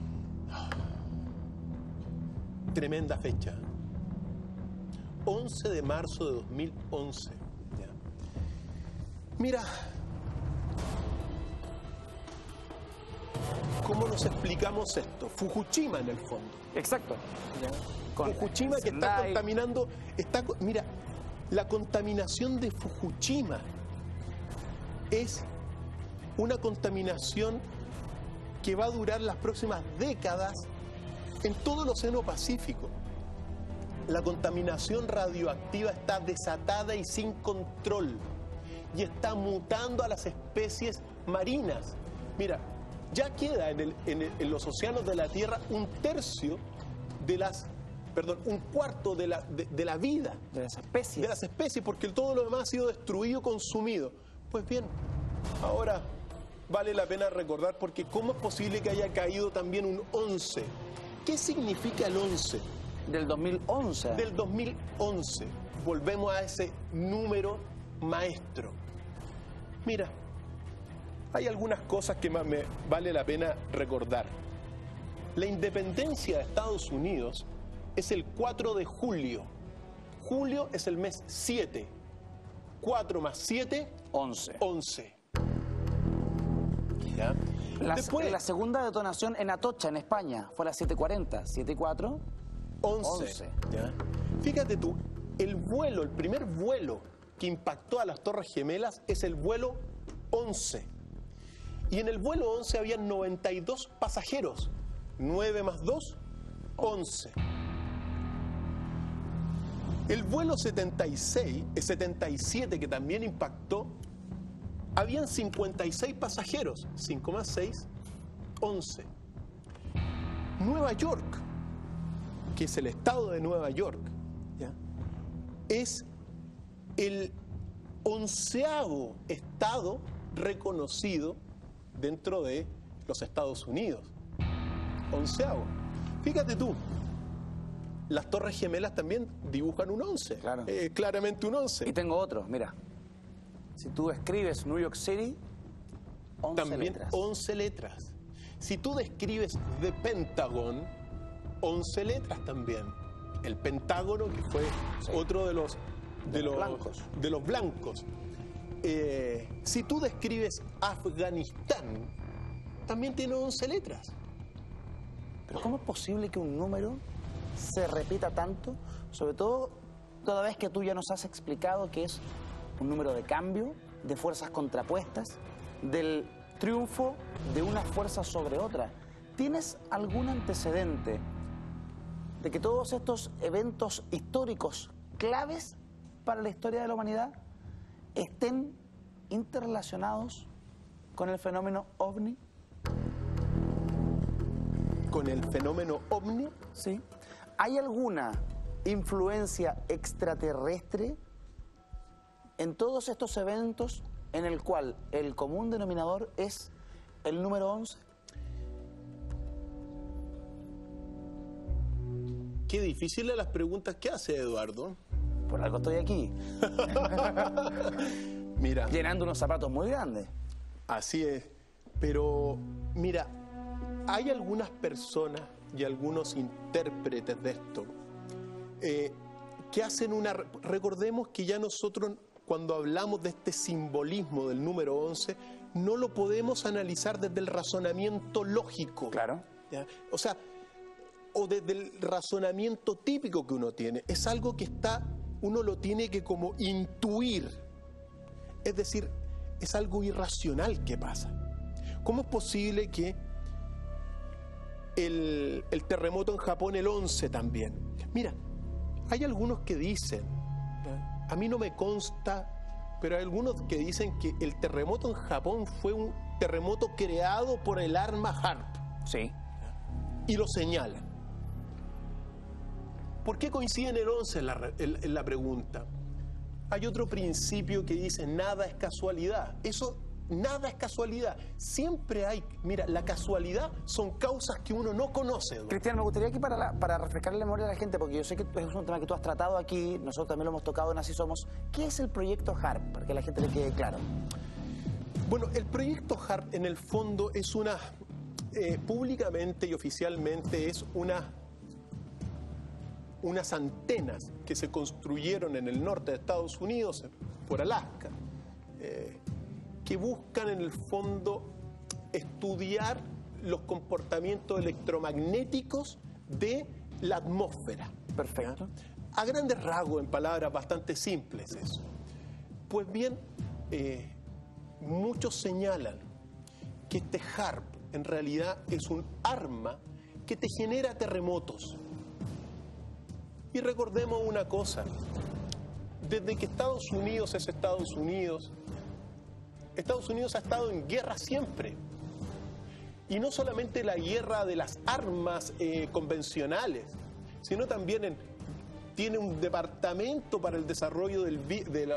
Tremenda fecha. once de marzo de dos mil once. Ya. Mira, ¿cómo nos explicamos esto? Fukushima en el fondo. Exacto. ¿Ya? Fukushima que está contaminando, está, mira, la contaminación de Fukushima es una contaminación que va a durar las próximas décadas en todo el Océano Pacífico. La contaminación radioactiva está desatada y sin control y está mutando a las especies marinas. Mira, ya queda en, el, en, el, en los océanos de la Tierra un tercio de las, perdón, un cuarto de la, de, de la vida. De las especies. De las especies, porque todo lo demás ha sido destruido, consumido. Pues bien, ahora vale la pena recordar, porque ¿cómo es posible que haya caído también un once? ¿Qué significa el once? Del dos mil once. Del dos mil once. Volvemos a ese número maestro. Mira, hay algunas cosas que más me vale la pena recordar. La independencia de Estados Unidos es el cuatro de julio. Julio es el mes siete. cuatro más siete, once. once. ¿Ya? La, Después, la segunda detonación en Atocha, en España, fue a las siete cuarenta. siete cuatro, once. once. ¿Ya? Fíjate tú, el vuelo, el primer vuelo que impactó a las Torres Gemelas es el vuelo once. Y en el vuelo once habían noventa y dos pasajeros. nueve más dos, once. El vuelo setenta y seis, el setenta y siete que también impactó, habían cincuenta y seis pasajeros. cinco más seis, once. Nueva York, que es el estado de Nueva York, ¿ya?, es el onceavo estado reconocido dentro de los Estados Unidos. Onceavo. Fíjate tú, las Torres Gemelas también dibujan un once. Claro. Eh, claramente un once. Y tengo otro, mira. Si tú escribes New York City, once También letras. once letras. Si tú describes The Pentagon, once letras también. El Pentágono, que fue Sí. otro de los, de De los los blancos. De los blancos. Eh, si tú describes Afganistán, también tiene once letras. Pero ¿cómo es posible que un número se repita tanto? Sobre todo toda vez que tú ya nos has explicado que es un número de cambio, de fuerzas contrapuestas, del triunfo de una fuerza sobre otra. ¿Tienes algún antecedente de que todos estos eventos históricos claves para la historia de la humanidad estén interrelacionados con el fenómeno ovni? Con el fenómeno ovni, Sí. ¿Hay alguna influencia extraterrestre en todos estos eventos en el cual el común denominador es el número once? qué difíciles las preguntas que hace Eduardo. Por algo estoy aquí, Mira, llenando unos zapatos muy grandes. así es. Pero, mira, hay algunas personas y algunos intérpretes de esto eh, que hacen una... Recordemos que ya nosotros, cuando hablamos de este simbolismo del número once, no lo podemos analizar desde el razonamiento lógico. Claro. ¿Ya? O sea, o desde el razonamiento típico que uno tiene. Es algo que está, uno lo tiene que como intuir. Es decir, es algo irracional que pasa. ¿Cómo es posible que el, el terremoto en Japón, el once también? Mira, hay algunos que dicen, ¿ya?, a mí no me consta, pero hay algunos que dicen que el terremoto en Japón fue un terremoto creado por el arma HAARP. Sí. Y lo señalan. ¿Por qué coincide en el once en la, en, en la pregunta? Hay otro principio que dice nada es casualidad. Eso, nada es casualidad. Siempre hay, mira, la casualidad son causas que uno no conoce, Eduardo. Cristian, me gustaría aquí para, la, para refrescarle la memoria a la gente, porque yo sé que es un tema que tú has tratado aquí, nosotros también lo hemos tocado en Así Somos. ¿Qué es el proyecto HAARP? Para que a la gente le quede claro. Bueno, el proyecto HAARP en el fondo es una, eh, públicamente y oficialmente es una, unas antenas que se construyeron en el norte de Estados Unidos, por Alaska, eh, que buscan en el fondo estudiar los comportamientos electromagnéticos de la atmósfera. Perfecto. ¿Ya? A grandes rasgos, en palabras bastante simples eso. Pues bien, eh, muchos señalan que este HAARP en realidad es un arma que te genera terremotos. Y recordemos una cosa, desde que Estados Unidos es Estados Unidos, Estados Unidos ha estado en guerra siempre. Y no solamente la guerra de las armas eh, convencionales, sino también en, tiene un departamento para el desarrollo del, de, la,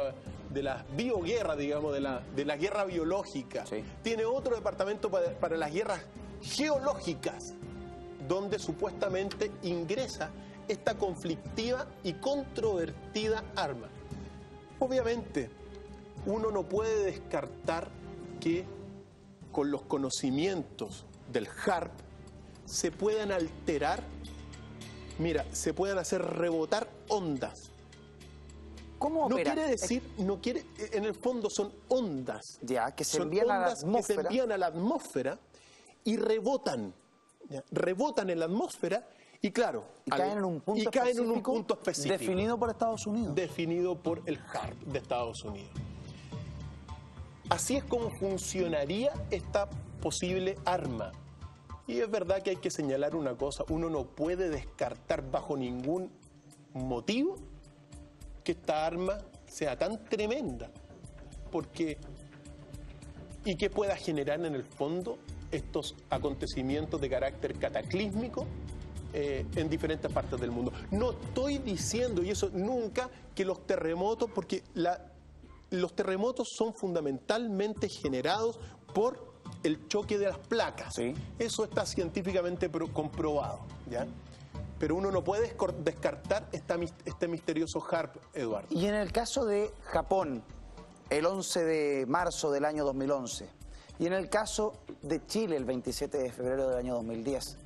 de las bioguerras, digamos, de la, de la guerra biológica. Sí. Tiene otro departamento para, para las guerras geológicas, donde supuestamente ingresa esta conflictiva y controvertida arma. Obviamente, uno no puede descartar que con los conocimientos del HAARP se puedan alterar, mira, se puedan hacer rebotar ondas. ¿Cómo No opera? quiere decir, no quiere, en el fondo son ondas. Ya, que se Son envían a la ondas que se atmósfera. envían a la atmósfera y rebotan. ¿Ya? Rebotan en la atmósfera y claro, Y al- caen en un punto y caen en un específico punto específico. definido por Estados Unidos. Definido por el HAARP de Estados Unidos. Así es como funcionaría esta posible arma. Y es verdad que hay que señalar una cosa, uno no puede descartar bajo ningún motivo que esta arma sea tan tremenda, porque y que pueda generar en el fondo estos acontecimientos de carácter cataclísmico eh, en diferentes partes del mundo. No estoy diciendo, y eso nunca, que los terremotos, porque la, los terremotos son fundamentalmente generados por el choque de las placas. Sí. Eso está científicamente pro- comprobado, ¿ya? Pero uno no puede descor- descartar esta, mis- este misterioso HAARP, Eduardo. Y en el caso de Japón, el once de marzo del año dos mil once, y en el caso de Chile, el veintisiete de febrero del año dos mil diez,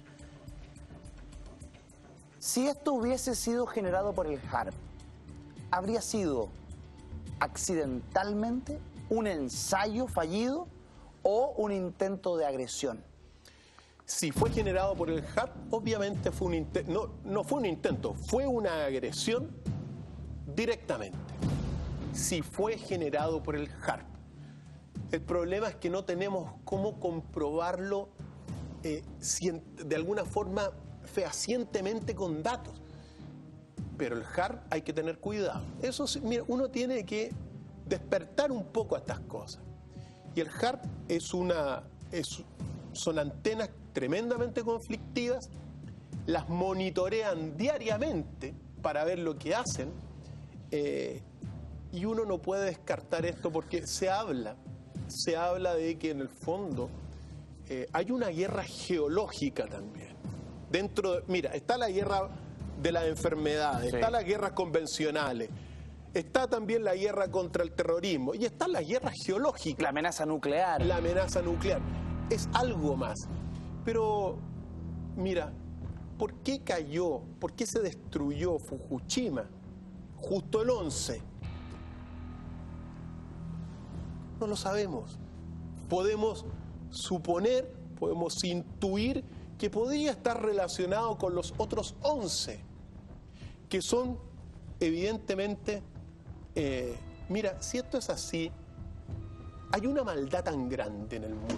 si esto hubiese sido generado por el HAARP, ¿habría sido accidentalmente un ensayo fallido o un intento de agresión? Si fue generado por el HAARP, obviamente fue un inte- no, no fue un intento, fue una agresión directamente. Si fue generado por el HAARP. El problema es que no tenemos cómo comprobarlo eh, cien- de alguna forma fehacientemente con datos. Pero el HAARP hay que tener cuidado. Eso sí, mira, uno tiene que despertar un poco a estas cosas. Y el HAARP es una, es, son antenas tremendamente conflictivas, las monitorean diariamente para ver lo que hacen, eh, y uno no puede descartar esto porque se habla, se habla de que en el fondo eh, hay una guerra geológica también. Dentro de, mira, está la guerra de las enfermedades, Sí. está las guerras convencionales, está también la guerra contra el terrorismo y está la guerra geológica. La amenaza nuclear. La amenaza nuclear. Es algo más. Pero, mira, ¿por qué cayó, por qué se destruyó Fukushima justo el once? No lo sabemos. Podemos suponer, podemos intuir que podría estar relacionado con los otros once, que son evidentemente, eh, mira, si esto es así, hay una maldad tan grande en el mundo.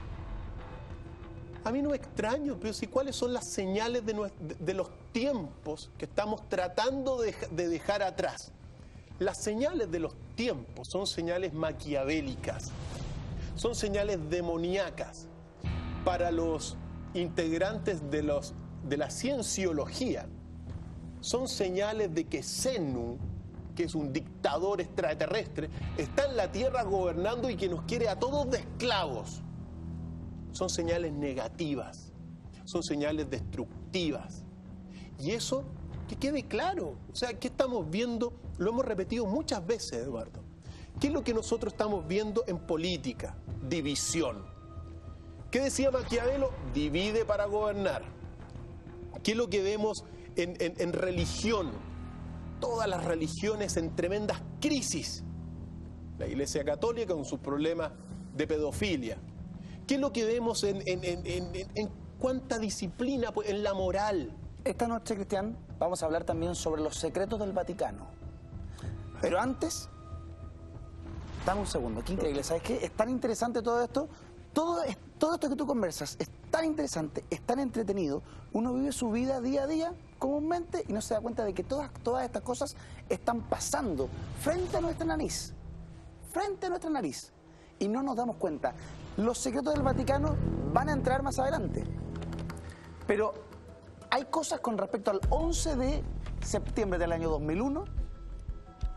A mí no me extraño, pero si cuáles son las señales de, nues- de- de los tiempos que estamos tratando de, de dejar atrás. Las señales de los tiempos son señales maquiavélicas, son señales demoníacas para los integrantes de, los, de la cienciología. Son señales de que Zenu, que es un dictador extraterrestre, está en la Tierra gobernando y que nos quiere a todos de esclavos. Son señales negativas, son señales destructivas. Y eso, que quede claro. O sea, ¿qué estamos viendo? Lo hemos repetido muchas veces, Eduardo. ¿Qué es lo que nosotros estamos viendo en política? División. ¿Qué decía Maquiavelo? Divide para gobernar. ¿Qué es lo que vemos en, en, en religión? Todas las religiones en tremendas crisis. La Iglesia Católica con sus problemas de pedofilia. ¿Qué es lo que vemos en, en, en, en, en cuánta disciplina, pues, en la moral? Esta noche, Cristian, vamos a hablar también sobre los secretos del Vaticano. Pero antes, dame un segundo, qué increíble. ¿Sabes qué? Es tan interesante todo esto. Todo, es- todo esto que tú conversas es tan interesante, es tan entretenido. Uno vive su vida día a día comúnmente y no se da cuenta de que todas, todas estas cosas están pasando frente a nuestra nariz. Frente a nuestra nariz. Y no nos damos cuenta. Los secretos del Vaticano van a entrar más adelante. Pero hay cosas con respecto al once de septiembre del año dos mil uno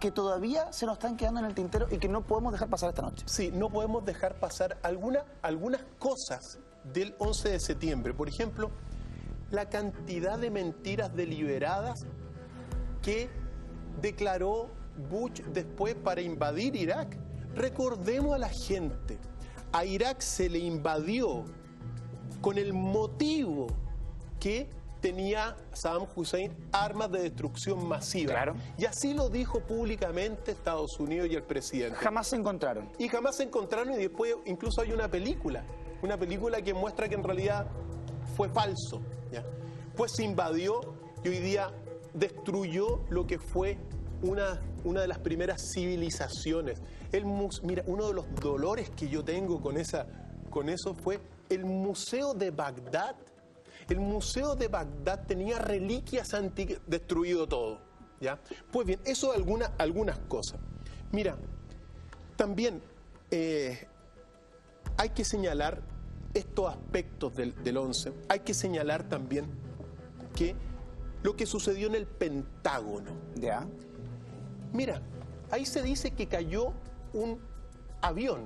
que todavía se nos están quedando en el tintero y que no podemos dejar pasar esta noche? Sí, no podemos dejar pasar alguna, algunas cosas del once de septiembre. Por ejemplo, la cantidad de mentiras deliberadas que declaró Bush después para invadir Irak. Recordemos a la gente, a Irak se le invadió con el motivo que tenía Saddam Hussein armas de destrucción masiva. Claro. Y así lo dijo públicamente Estados Unidos y el presidente. Jamás se encontraron. Y jamás se encontraron, y después incluso hay una película, una película que muestra que en realidad fue falso, ¿ya? Pues se invadió y hoy día destruyó lo que fue una, una de las primeras civilizaciones. El mus, mira, uno de los dolores que yo tengo con, esa, con eso fue el Museo de Bagdad. El Museo de Bagdad tenía reliquias antiguas, destruido todo, ¿ya? Pues bien, eso alguna, algunas cosas. Mira, también eh, hay que señalar estos aspectos del, del once, hay que señalar también que lo que sucedió en el Pentágono. ¿Ya? Mira, ahí se dice que cayó un avión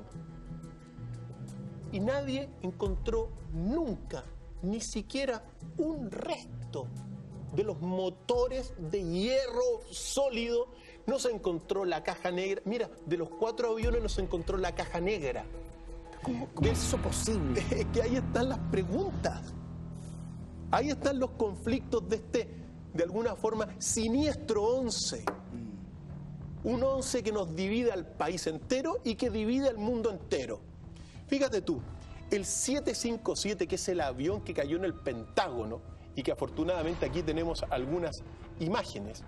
y nadie encontró nunca, ni siquiera un resto de los motores de hierro sólido. No se encontró la caja negra. Mira, de los cuatro aviones no se encontró la caja negra. ¿Cómo, cómo es eso posible? Es que ahí están las preguntas. Ahí están los conflictos de este, de alguna forma, siniestro once. Un once que nos divide al país entero y que divide al mundo entero. Fíjate tú, el siete cinco siete, que es el avión que cayó en el Pentágono, y que afortunadamente aquí tenemos algunas imágenes,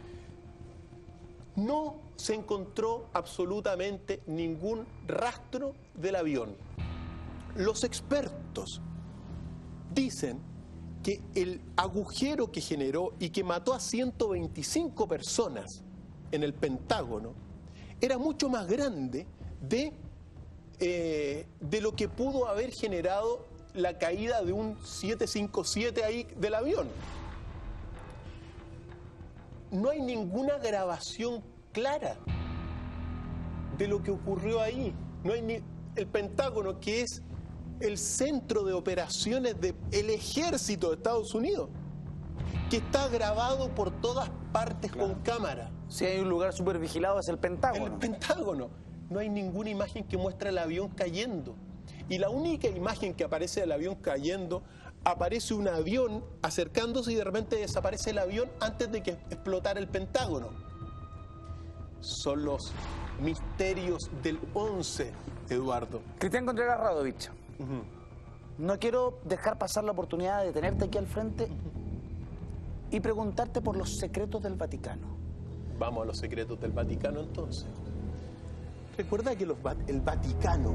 no se encontró absolutamente ningún rastro del avión. Los expertos dicen que el agujero que generó y que mató a ciento veinticinco personas en el Pentágono era mucho más grande de, eh, de lo que pudo haber generado la caída de un siete cinco siete ahí del avión. No hay ninguna grabación clara de lo que ocurrió ahí. No hay ni el Pentágono, que es el centro de operaciones del ejército de Estados Unidos, que está grabado por todas partes, claro, con cámara. Si hay un lugar súper vigilado es el Pentágono. El Pentágono. No hay ninguna imagen que muestre el avión cayendo. Y la única imagen que aparece del avión cayendo, aparece un avión acercándose y de repente desaparece el avión antes de que explotara el Pentágono. Son los misterios del once, Eduardo. Cristian Contreras Radovich, Uh-huh. no quiero dejar pasar la oportunidad de tenerte aquí al frente uh-huh. y preguntarte por los secretos del Vaticano. Vamos a los secretos del Vaticano entonces. Recuerda que los, el Vaticano,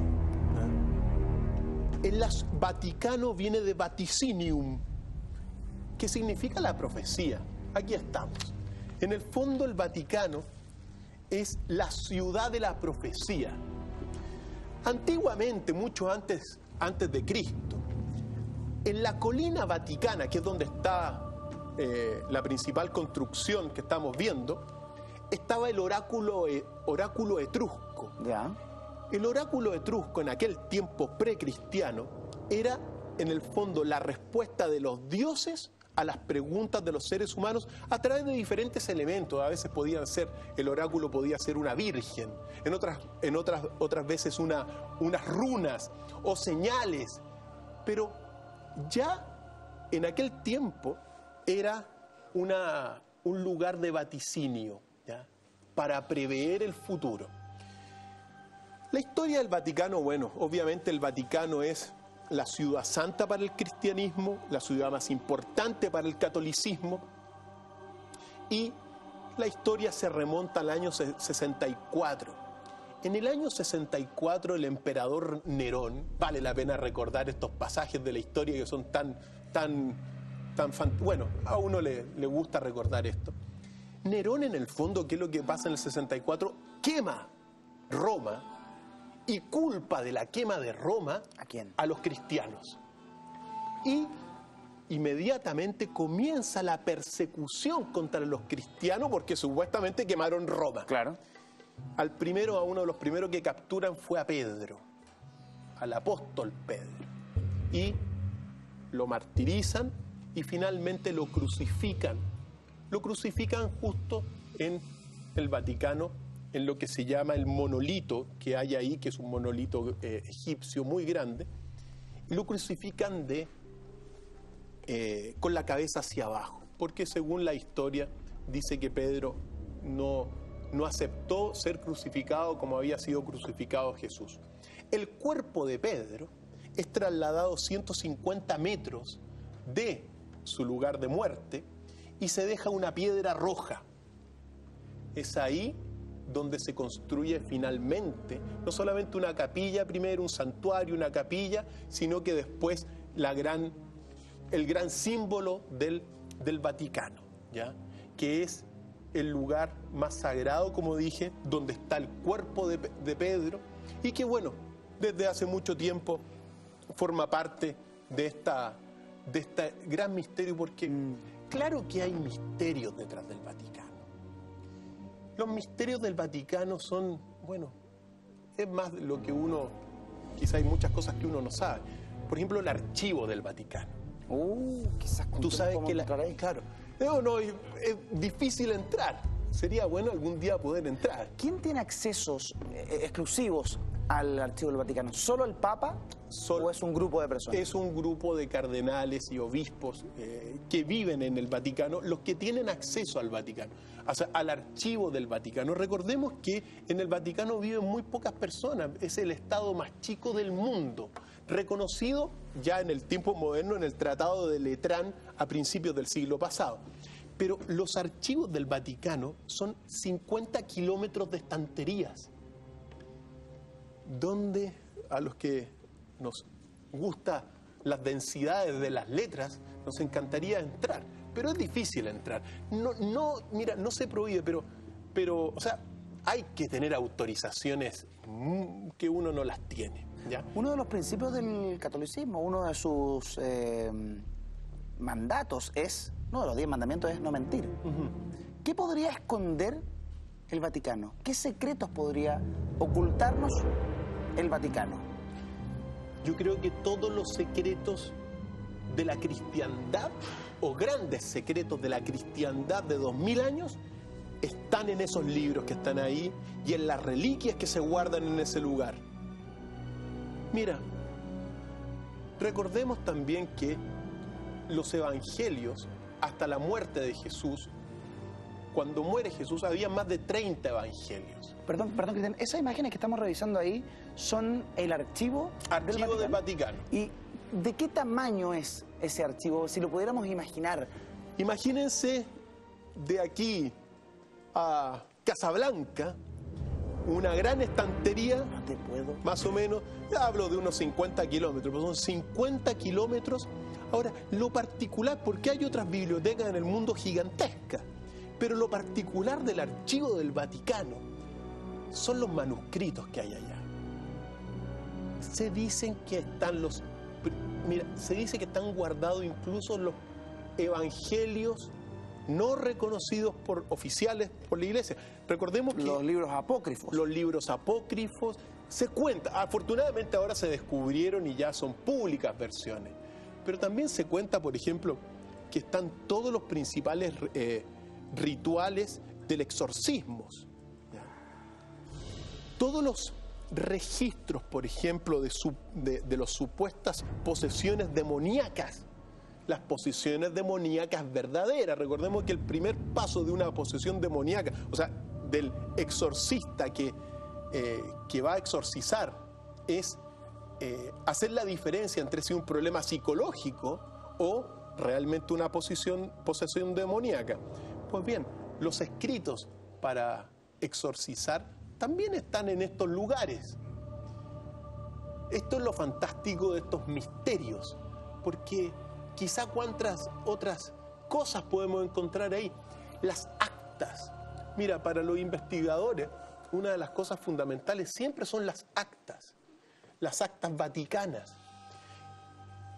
¿eh? el las, Vaticano viene de vaticinium, que significa la profecía. Aquí estamos. En el fondo el Vaticano es la ciudad de la profecía. Antiguamente, mucho antes, antes de Cristo, en la colina vaticana, que es donde está eh, la principal construcción que estamos viendo, estaba el oráculo, eh, oráculo etrusco. ¿Ya? El oráculo etrusco en aquel tiempo precristiano era, en el fondo, la respuesta de los dioses a las preguntas de los seres humanos a través de diferentes elementos. A veces podían ser, el oráculo podía ser una virgen, en otras, en otras, otras veces una, unas runas o señales. Pero ya en aquel tiempo era una, un lugar de vaticinio, ¿ya? Para prever el futuro. La historia del Vaticano, bueno, obviamente el Vaticano es la ciudad santa para el cristianismo, la ciudad más importante para el catolicismo, y la historia se remonta al año sesenta y cuatro. En el año sesenta y cuatro el emperador Nerón, vale la pena recordar estos pasajes de la historia que son tan, tan, tan, fan... bueno, a uno le, le gusta recordar esto. Nerón, en el fondo, ¿qué es lo que pasa en el sesenta y cuatro? Quema Roma. Y culpa de la quema de Roma ¿a quién? A los cristianos. Y, inmediatamente comienza la persecución contra los cristianos porque supuestamente quemaron Roma. Claro. Al primero, a uno de los primeros que capturan fue a Pedro, al apóstol Pedro. Y lo martirizan y finalmente lo crucifican. Lo crucifican justo en el Vaticano, en lo que se llama el monolito que hay ahí, que es un monolito eh, egipcio muy grande. Y lo crucifican de, eh, con la cabeza hacia abajo, porque según la historia dice que Pedro no, no aceptó ser crucificado como había sido crucificado Jesús. El cuerpo de Pedro es trasladado ciento cincuenta metros de su lugar de muerte y se deja una piedra roja. Es ahí donde se construye finalmente, no solamente una capilla primero, un santuario, una capilla, sino que después la gran, el gran símbolo del, del Vaticano, ¿ya? Que es el lugar más sagrado, como dije, donde está el cuerpo de, de Pedro y que, bueno, desde hace mucho tiempo forma parte de esta, de este gran misterio, porque mm. claro que hay misterios detrás del Vaticano. Los misterios del Vaticano son, bueno, es más lo que uno, quizá hay muchas cosas que uno no sabe. Por ejemplo, el archivo del Vaticano. Uh, quizás tú sabes que la, claro, no, no, es, es difícil entrar. Sería bueno algún día poder entrar. ¿Quién tiene accesos eh, exclusivos al archivo del Vaticano? ¿Solo el Papa Sol, o es un grupo de personas? Es un grupo de cardenales y obispos eh, que viven en el Vaticano, los que tienen acceso al Vaticano, o sea, al archivo del Vaticano. Recordemos que en el Vaticano viven muy pocas personas, es el estado más chico del mundo, reconocido ya en el tiempo moderno en el Tratado de Letrán a principios del siglo pasado. Pero los archivos del Vaticano son cincuenta kilómetros de estanterías, donde a los que nos gusta las densidades de las letras nos encantaría entrar, pero es difícil entrar. No, no, mira, no se prohíbe, pero, pero, o sea, hay que tener autorizaciones que uno no las tiene, ¿ya? Uno de los principios del catolicismo, uno de sus eh, mandatos es, uno de los diez mandamientos es no mentir. Uh-huh. ¿Qué podría esconder el Vaticano? ¿Qué secretos podría ocultarnos el Vaticano? Yo creo que todos los secretos de la cristiandad, o grandes secretos de la cristiandad de dos mil años, están en esos libros que están ahí y en las reliquias que se guardan en ese lugar. Mira, recordemos también que los evangelios, hasta la muerte de Jesús, cuando muere Jesús, había más de treinta evangelios. Perdón, perdón, Cristian, esas imágenes que estamos revisando ahí son el archivo, archivo del Vaticano. ¿Y de qué tamaño es ese archivo, si lo pudiéramos imaginar? Imagínense de aquí a Casablanca, una gran estantería, no te puedo. Más o menos, hablo de unos cincuenta kilómetros, pero son cincuenta kilómetros. Ahora, lo particular, porque hay otras bibliotecas en el mundo gigantescas, pero lo particular del archivo del Vaticano son los manuscritos que hay allá. Se dicen que están los, mira, se dice que están guardados incluso los evangelios no reconocidos por oficiales por la iglesia. Recordemos que los libros apócrifos. Los libros apócrifos se cuenta. Afortunadamente ahora se descubrieron y ya son públicas versiones. Pero también se cuenta, por ejemplo, que están todos los principales eh, rituales del exorcismos. Todos los registros, por ejemplo, de, su, de, de las supuestas posesiones demoníacas. Las posesiones demoníacas verdaderas. Recordemos que el primer paso de una posesión demoníaca, o sea, del exorcista que, eh, que va a exorcizar, es eh, hacer la diferencia entre si un problema psicológico o realmente una posesión, posesión demoníaca. Pues bien, los escritos para exorcizar también están en estos lugares. Esto es lo fantástico de estos misterios, porque quizá cuántas otras cosas podemos encontrar ahí. Las actas. Mira, para los investigadores, una de las cosas fundamentales siempre son las actas, las actas vaticanas.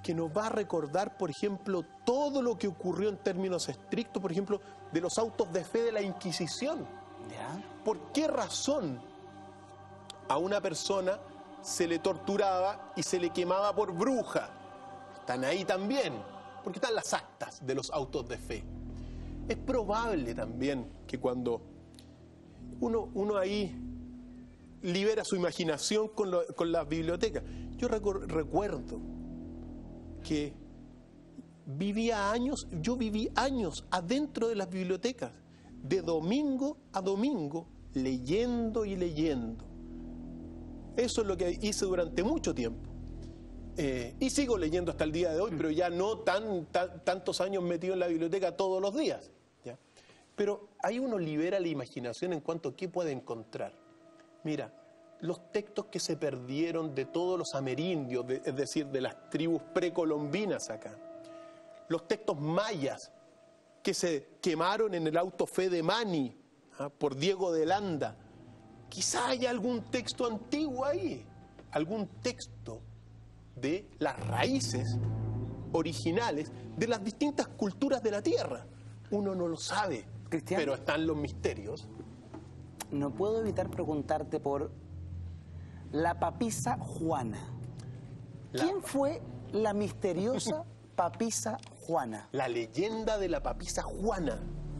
que nos va a recordar, por ejemplo, todo lo que ocurrió en términos estrictos, por ejemplo, de los autos de fe de la Inquisición. ¿Ya? ¿Por qué razón a una persona se le torturaba y se le quemaba por bruja? Están ahí también, porque están las actas de los autos de fe. Es probable también que cuando uno, uno ahí libera su imaginación con, lo, con las bibliotecas. Yo recu- recuerdo que vivía años, yo viví años adentro de las bibliotecas, de domingo a domingo, leyendo y leyendo. Eso es lo que hice durante mucho tiempo. Eh, y sigo leyendo hasta el día de hoy, pero ya no tan, tan, tantos años metido en la biblioteca todos los días, ¿ya? Pero ahí uno libera la imaginación en cuanto a qué puede encontrar. Mira, los textos que se perdieron de todos los amerindios, de, es decir, de las tribus precolombinas acá. Los textos mayas que se quemaron en el auto fe de Mani, ¿ah? por Diego de Landa. Quizá haya algún texto antiguo ahí, algún texto de las raíces originales de las distintas culturas de la tierra. Uno no lo sabe, Cristian, pero están los misterios. No puedo evitar preguntarte por la papisa Juana. La- ¿Quién fue la misteriosa papisa Juana? La leyenda de la papisa Juana.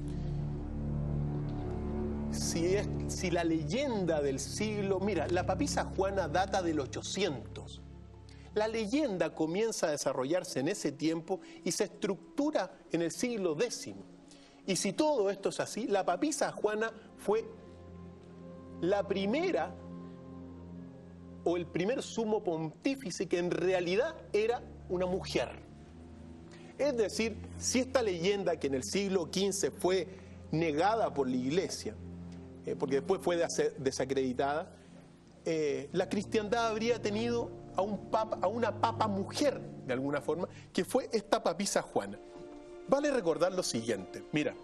Si, es, si la leyenda del siglo... Mira, la papisa Juana data del ochocientos. La leyenda comienza a desarrollarse en ese tiempo y se estructura en el siglo décimo. Y si todo esto es así, la papisa Juana fue la primera o el primer sumo pontífice que en realidad era una mujer. Es decir, si esta leyenda que en el siglo quince fue negada por la Iglesia, eh, porque después fue des- desacreditada, eh, la cristiandad habría tenido a, un papa, a una papa mujer, de alguna forma, que fue esta papisa Juana. Vale recordar lo siguiente, mira,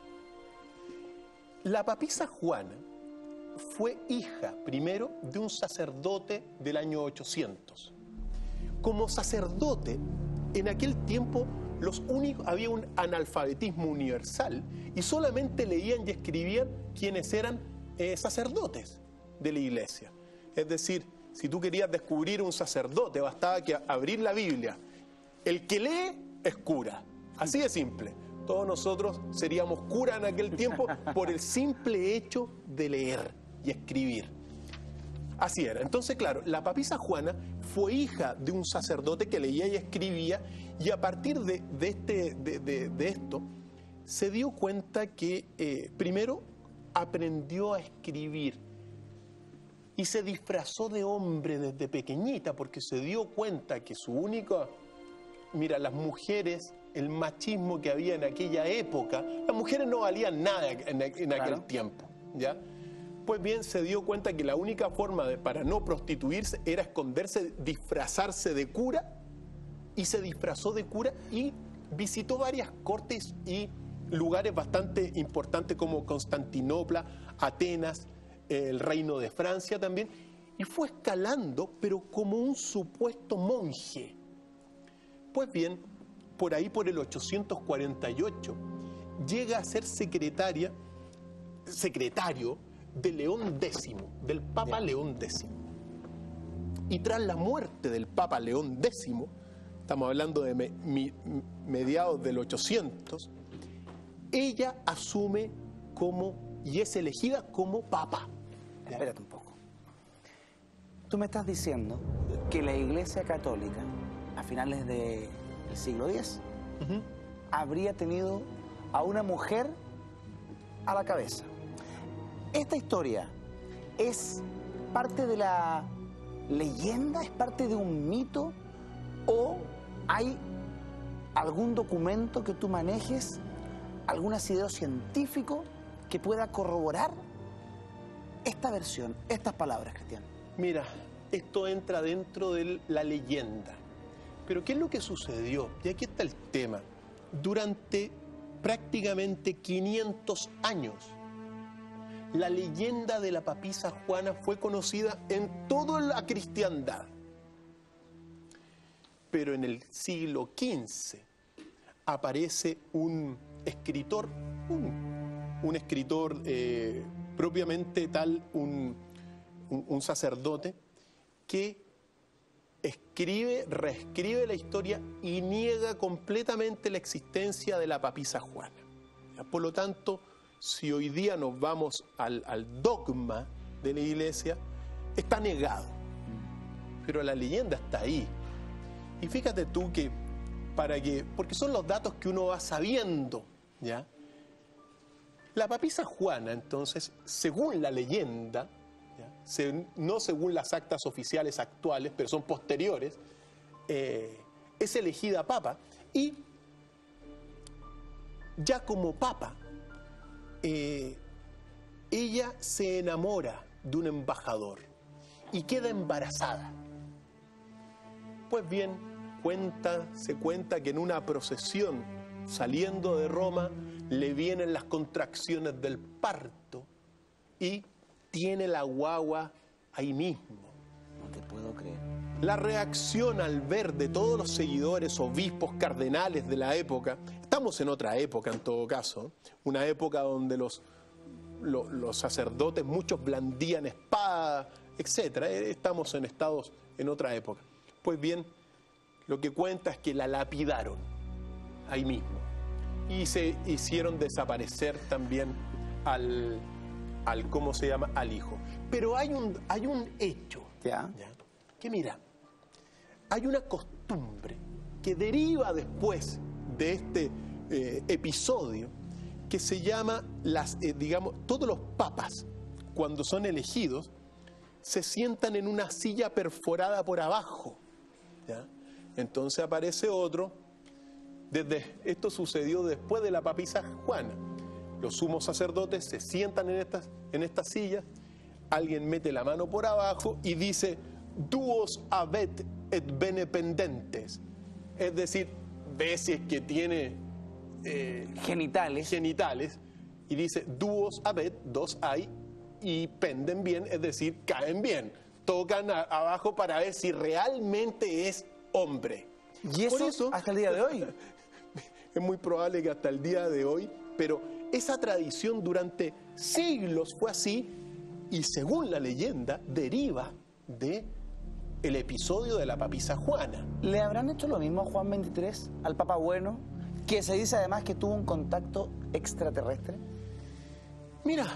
la papisa Juana fue hija, primero, de un sacerdote del año ochocientos. Como sacerdote, en aquel tiempo los únicos, había un analfabetismo universal y solamente leían y escribían quienes eran eh, sacerdotes de la iglesia. Es decir, si tú querías descubrir un sacerdote, bastaba que abrir la Biblia. El que lee es cura. Así de simple. Todos nosotros seríamos curas en aquel tiempo por el simple hecho de leer y escribir. Así era. Entonces, claro, la papisa Juana fue hija de un sacerdote que leía y escribía, y a partir de, de, este, de, de, de esto, se dio cuenta que eh, primero aprendió a escribir y se disfrazó de hombre desde pequeñita porque se dio cuenta que su única... Mira, las mujeres, el machismo que había en aquella época, las mujeres no valían nada en, en aquel Claro. tiempo, ¿ya? Pues bien, se dio cuenta que la única forma de, para no prostituirse era esconderse, disfrazarse de cura, y se disfrazó de cura y visitó varias cortes y lugares bastante importantes como Constantinopla, Atenas, el Reino de Francia también, y fue escalando, pero como un supuesto monje. Pues bien, por ahí por el ochocientos cuarenta y ocho, llega a ser secretaria, secretario de León X, del Papa Bien. León X. Y tras la muerte del Papa León X, estamos hablando de me- mi- mediados del ochocientos, ella asume como, y es elegida como Papa. ¿Ya? Espérate un poco. Tú me estás diciendo que la Iglesia Católica, a finales del siglo diez, Ujú. habría tenido a una mujer a la cabeza. ¿Esta historia es parte de la leyenda, es parte de un mito, o hay algún documento que tú manejes, algún asidero científico que pueda corroborar esta versión, estas palabras, Cristian? Mira, esto entra dentro de la leyenda. Pero ¿qué es lo que sucedió? Y aquí está el tema. Durante prácticamente quinientos años, la leyenda de la papisa Juana fue conocida en toda la cristiandad. pero en el siglo quince aparece un escritor, un, un escritor eh, propiamente tal, un, un, un sacerdote, que escribe, reescribe la historia y niega completamente la existencia de la papisa Juana. Por lo tanto, si hoy día nos vamos al, al dogma de la Iglesia, está negado, pero la leyenda está ahí. Y fíjate tú que, para que, porque son los datos que uno va sabiendo, ¿ya? La papisa Juana, entonces, según la leyenda, ¿ya? Se, no según las actas oficiales actuales, pero son posteriores, eh, es elegida papa, y ya como papa, eh, ella se enamora de un embajador y queda embarazada. Pues bien, cuenta, se cuenta que en una procesión saliendo de Roma le vienen las contracciones del parto y tiene la guagua ahí mismo. No te puedo creer. La reacción al ver de todos los seguidores, obispos, cardenales de la época, estamos en otra época en todo caso, una época donde los, los, los sacerdotes, muchos blandían espada, etcétera. Estamos en estados en otra época. Pues bien, lo que cuenta es que la lapidaron ahí mismo y se hicieron desaparecer también al, al ¿cómo se llama?, al hijo. Pero hay un, hay un hecho, ¿Ya? ¿ya? Que mira, hay una costumbre que deriva después de este eh, episodio que se llama, las, eh, digamos, todos los papas, cuando son elegidos, se sientan en una silla perforada por abajo, ¿ya? Entonces aparece otro, desde, esto sucedió después de la papisa Juana, los sumos sacerdotes se sientan en estas, en estas sillas, alguien mete la mano por abajo y dice, duos habet et bene pendentes, es decir, ve si es que tiene eh, genitales. genitales, y dice, duos habet, dos hay, y penden bien, es decir, caen bien, tocan a, abajo para ver si realmente es hombre. Y eso, Por eso hasta el día de hoy. es muy probable que hasta el día de hoy, pero esa tradición durante siglos fue así, y según la leyenda, deriva de el episodio de la papisa Juana. ¿Le habrán hecho lo mismo a Juan veintitrés, al Papa Bueno, que se dice además que tuvo un contacto extraterrestre? Mira,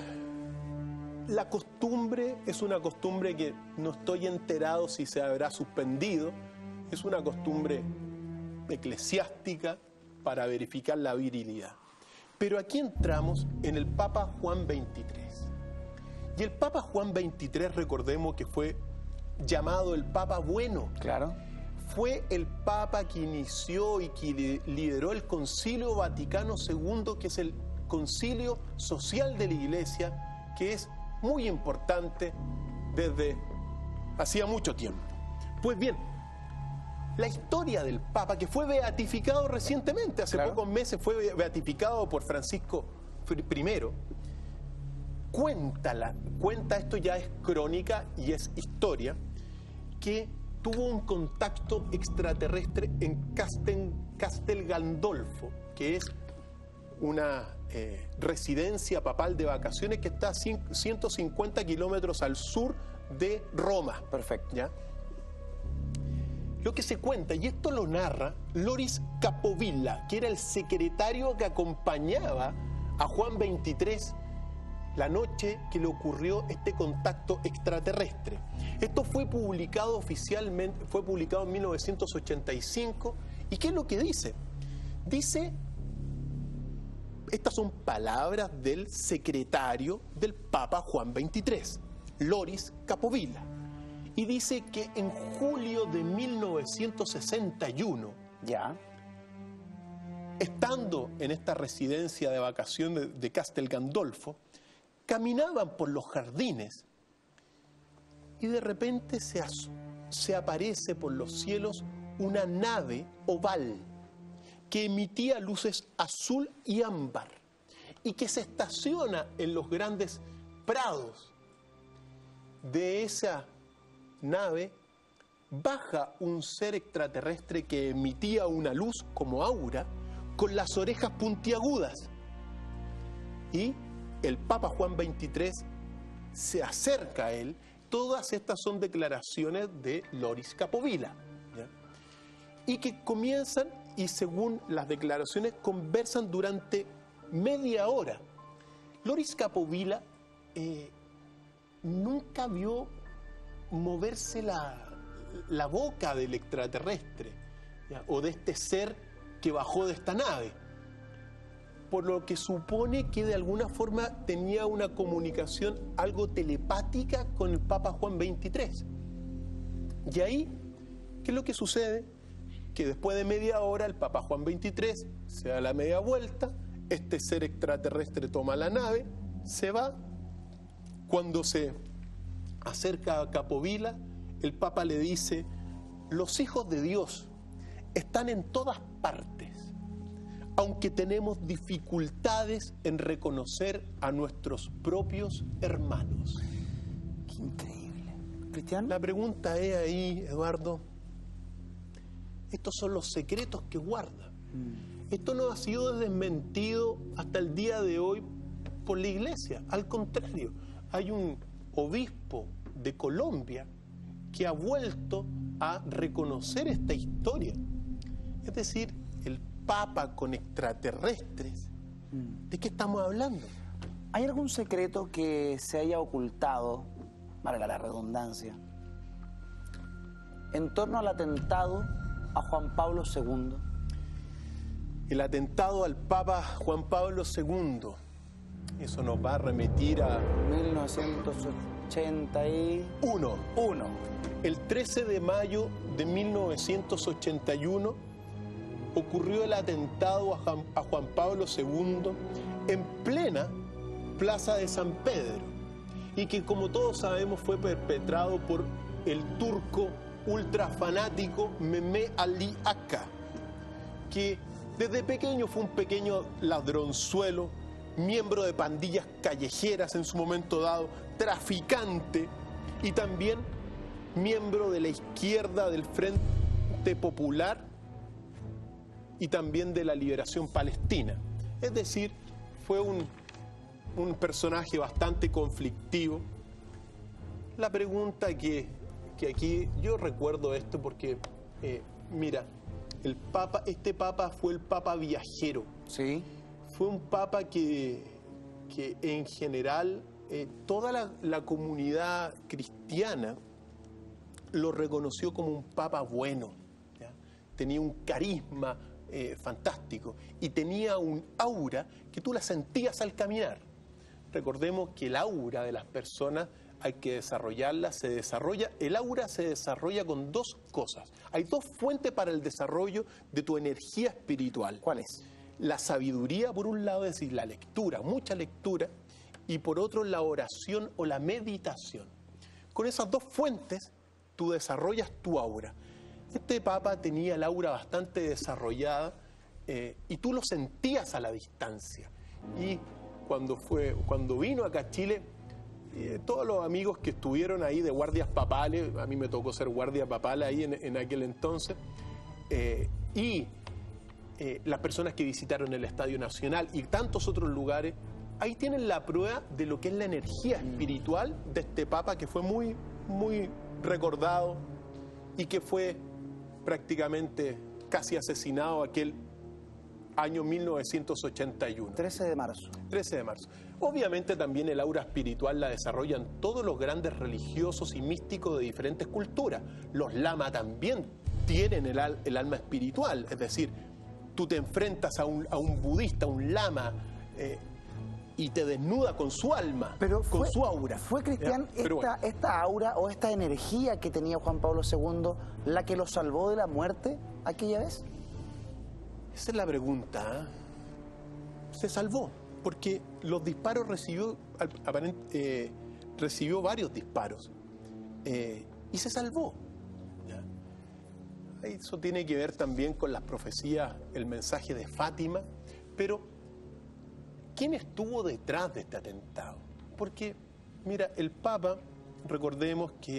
la costumbre es una costumbre que no estoy enterado si se habrá suspendido, es una costumbre eclesiástica para verificar la virilidad. Pero aquí entramos en el Papa Juan veintitrés. Y el Papa Juan veintitrés, recordemos que fue llamado el Papa Bueno. Claro. Fue el Papa que inició y que lideró el Concilio Vaticano segundo, que es el concilio social de la Iglesia, que es muy importante desde hacía mucho tiempo. Pues bien, la historia del Papa, que fue beatificado recientemente, hace Claro. pocos meses fue beatificado por Francisco primero, cuenta, la, cuenta, esto ya es crónica y es historia, que tuvo un contacto extraterrestre en Castel, Castel Gandolfo, que es una eh, residencia papal de vacaciones que está a ciento cincuenta kilómetros al sur de Roma. Perfecto. ¿Ya? Lo que se cuenta, y esto lo narra Loris Capovilla, que era el secretario que acompañaba a Juan veintitrés la noche que le ocurrió este contacto extraterrestre. Esto fue publicado oficialmente, fue publicado en mil novecientos ochenta y cinco. ¿Y qué es lo que dice? Dice, estas son palabras del secretario del Papa Juan veintitrés, Loris Capovilla. Y dice que en julio de mil novecientos sesenta y uno, Ya. estando en esta residencia de vacaciones de Castel Gandolfo, caminaban por los jardines y de repente se, se aparece por los cielos una nave oval que emitía luces azul y ámbar y que se estaciona en los grandes prados. De esa nave baja un ser extraterrestre que emitía una luz como aura, con las orejas puntiagudas. Y el Papa Juan veintitrés se acerca a él. Todas estas son declaraciones de Loris Capovilla, ¿ya? Y que comienzan y, según las declaraciones, conversan durante media hora. Loris Capovilla eh, nunca vio moverse la, la boca del extraterrestre, ¿ya? O de este ser que bajó de esta nave, por lo que supone que de alguna forma tenía una comunicación algo telepática con el Papa Juan veintitrés. Y ahí, ¿qué es lo que sucede? Que después de media hora el Papa Juan veintitrés se da la media vuelta, este ser extraterrestre toma la nave, se va. Cuando se acerca a Capovilla, el Papa le dice: los hijos de Dios están en todas partes, aunque tenemos dificultades en reconocer a nuestros propios hermanos. Qué increíble. Cristian. La pregunta es ahí, Eduardo, estos son los secretos que guarda. Mm. Esto no ha sido desmentido hasta el día de hoy por la Iglesia. Al contrario, hay un obispo de Colombia que ha vuelto a reconocer esta historia. Es decir, el Papa con extraterrestres. ¿De qué estamos hablando? ¿Hay algún secreto que se haya ocultado, valga la redundancia, en torno al atentado a Juan Pablo segundo? El atentado al Papa Juan Pablo segundo, eso nos va a remitir a mil novecientos ochenta y uno. El trece de mayo de mil novecientos ochenta y uno ocurrió el atentado a Juan Pablo segundo en plena Plaza de San Pedro, y que, como todos sabemos, fue perpetrado por el turco ultrafanático Mehmet Ali Akka, que desde pequeño fue un pequeño ladronzuelo, miembro de pandillas callejeras en su momento dado, traficante y también miembro de la izquierda del Frente Popular y también de la Liberación Palestina. Es decir, fue un, un personaje bastante conflictivo. La pregunta que, que aquí yo recuerdo esto porque, eh, mira, el Papa, este Papa fue el Papa viajero. Sí. Fue un Papa que, que en general eh, toda la, la comunidad cristiana lo reconoció como un Papa bueno, ¿ya? Tenía un carisma eh, fantástico y tenía un aura que tú la sentías al caminar. Recordemos que el aura de las personas hay que desarrollarla, se desarrolla, el aura se desarrolla con dos cosas. Hay dos fuentes para el desarrollo de tu energía espiritual. ¿Cuál es? La sabiduría, por un lado, es decir, la lectura, mucha lectura, y por otro, la oración o la meditación. Con esas dos fuentes, tú desarrollas tu aura. Este Papa tenía el aura bastante desarrollada eh, y tú lo sentías a la distancia. Y cuando, fue, cuando vino acá a Chile, eh, todos los amigos que estuvieron ahí de guardias papales, a mí me tocó ser guardia papal ahí en, en aquel entonces, eh, y eh, las personas que visitaron el Estadio Nacional y tantos otros lugares, ahí tienen la prueba de lo que es la energía espiritual de este Papa, que fue muy, muy recordado y que fue prácticamente casi asesinado aquel año mil novecientos ochenta y uno. trece de marzo. trece de marzo. Obviamente también el aura espiritual la desarrollan todos los grandes religiosos y místicos de diferentes culturas. Los lama también tienen el, al, el alma espiritual, es decir, tú te enfrentas a un, a un budista, un lama, eh, y te desnuda con su alma, pero con fue, su aura. ¿Fue, Cristian, esta, bueno. esta aura o esta energía que tenía Juan Pablo segundo la que lo salvó de la muerte aquella vez? Esa es la pregunta. ¿eh? Se salvó, porque los disparos recibió, eh, recibió varios disparos, eh, y se salvó. ¿ya? Eso tiene que ver también con las profecías, el mensaje de Fátima, pero ¿quién estuvo detrás de este atentado? Porque, mira, el Papa, recordemos que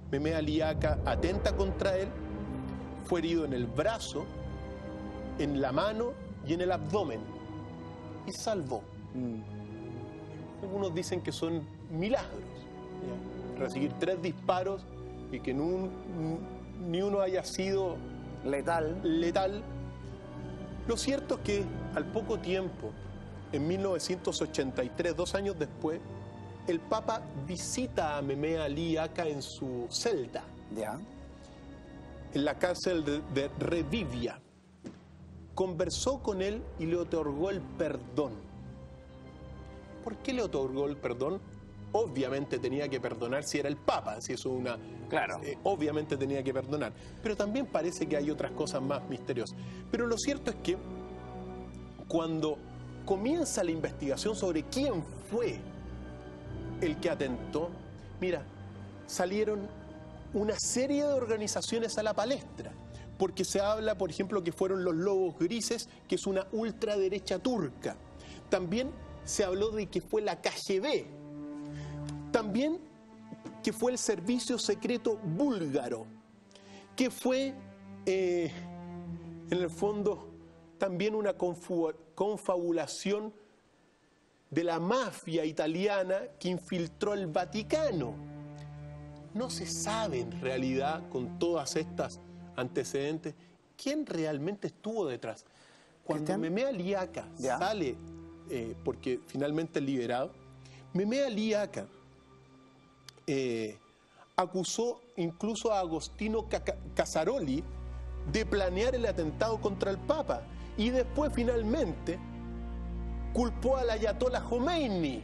Memé Ali Akka atenta contra él, fue herido en el brazo, en la mano y en el abdomen, y salvó. Mm. Algunos dicen que son milagros, ¿ya? Recibir tres disparos y que un, ni uno haya sido letal. letal. Lo cierto es que al poco tiempo, en mil novecientos ochenta y tres, dos años después, el Papa visita a Memé Ali Akka en su celda, ¿ya?, en la cárcel de, de Revivia. Conversó con él y le otorgó el perdón. ¿Por qué le otorgó el perdón? Obviamente tenía que perdonar si era el Papa, si eso es una... Claro. Eh, obviamente tenía que perdonar. Pero también parece que hay otras cosas más misteriosas. Pero lo cierto es que cuando comienza la investigación sobre quién fue el que atentó, mira, salieron una serie de organizaciones a la palestra, porque se habla, por ejemplo, que fueron los Lobos Grises, que es una ultraderecha turca. También se habló de que fue la K G B, también que fue el servicio secreto búlgaro, que fue, eh, en el fondo, también una confabulación de la mafia italiana que infiltró el Vaticano. No se sabe en realidad, con todas estas antecedentes, quién realmente estuvo detrás. Cuando Memé Ali Akka sale, eh, porque finalmente es liberado, Memé Ali Akka eh, acusó incluso a Agostino Casaroli de planear el atentado contra el Papa, y después finalmente culpó al ayatollah Khomeini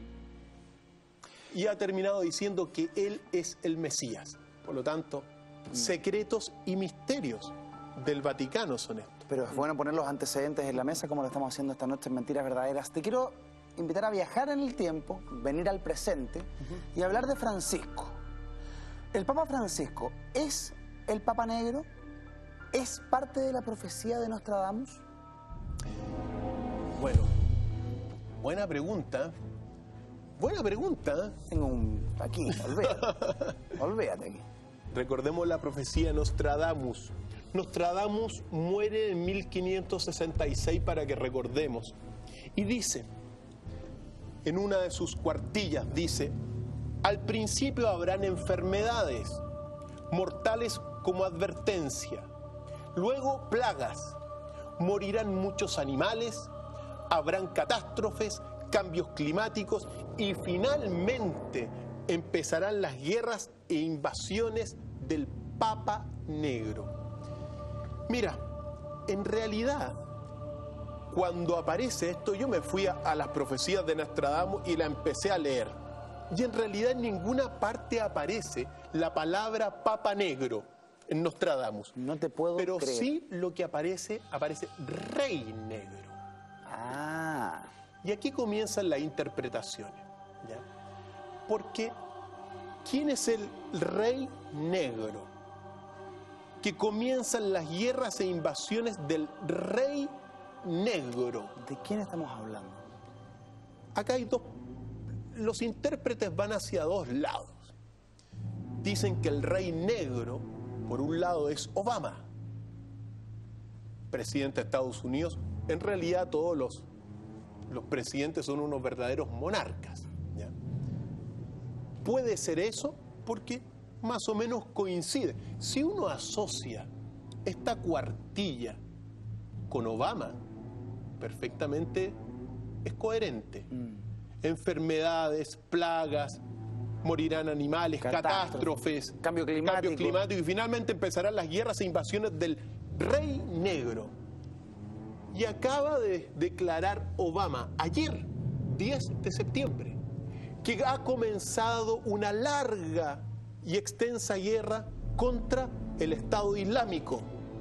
y ha terminado diciendo que él es el Mesías. Por lo tanto, secretos y misterios del Vaticano son estos. Pero es bueno poner los antecedentes en la mesa como lo estamos haciendo esta noche en Mentiras Verdaderas. Te quiero invitar a viajar en el tiempo, venir al presente uh-huh. y hablar de Francisco. ¿El Papa Francisco es el Papa Negro? ¿Es parte de la profecía de Nostradamus? Bueno, buena pregunta. Buena pregunta. Tengo un... aquí, olvídate. Olvídate aquí. Recordemos la profecía de Nostradamus. Nostradamus muere en mil quinientos sesenta y seis, para que recordemos. Y dice, en una de sus cuartillas, dice: al principio habrán enfermedades, mortales como advertencia. Luego plagas, morirán muchos animales, habrán catástrofes, cambios climáticos y finalmente empezarán las guerras e invasiones del Papa Negro. Mira, en realidad, cuando aparece esto, yo me fui a, a las profecías de Nostradamus y la empecé a leer. Y en realidad en ninguna parte aparece la palabra Papa Negro en Nostradamus. No te puedo Pero creer. sí lo que aparece, aparece Rey Negro. Ah. Y aquí comienzan las interpretaciones, ¿ya? Porque, ¿quién es el Rey Negro? Que comienzan las guerras e invasiones del Rey Negro. ¿De quién estamos hablando? Acá hay dos... Los intérpretes van hacia dos lados. Dicen que el Rey Negro, por un lado, es Obama, presidente de Estados Unidos. En realidad todos los, los presidentes son unos verdaderos monarcas, ¿ya? Puede ser eso porque más o menos coincide. Si uno asocia esta cuartilla con Obama, perfectamente es coherente. Mm. Enfermedades, plagas, morirán animales, catástrofes, cambio climático. cambio climático y finalmente empezarán las guerras e invasiones del Rey Negro. Y acaba de declarar Obama ayer, diez de septiembre, que ha comenzado una larga y extensa guerra contra el Estado Islámico.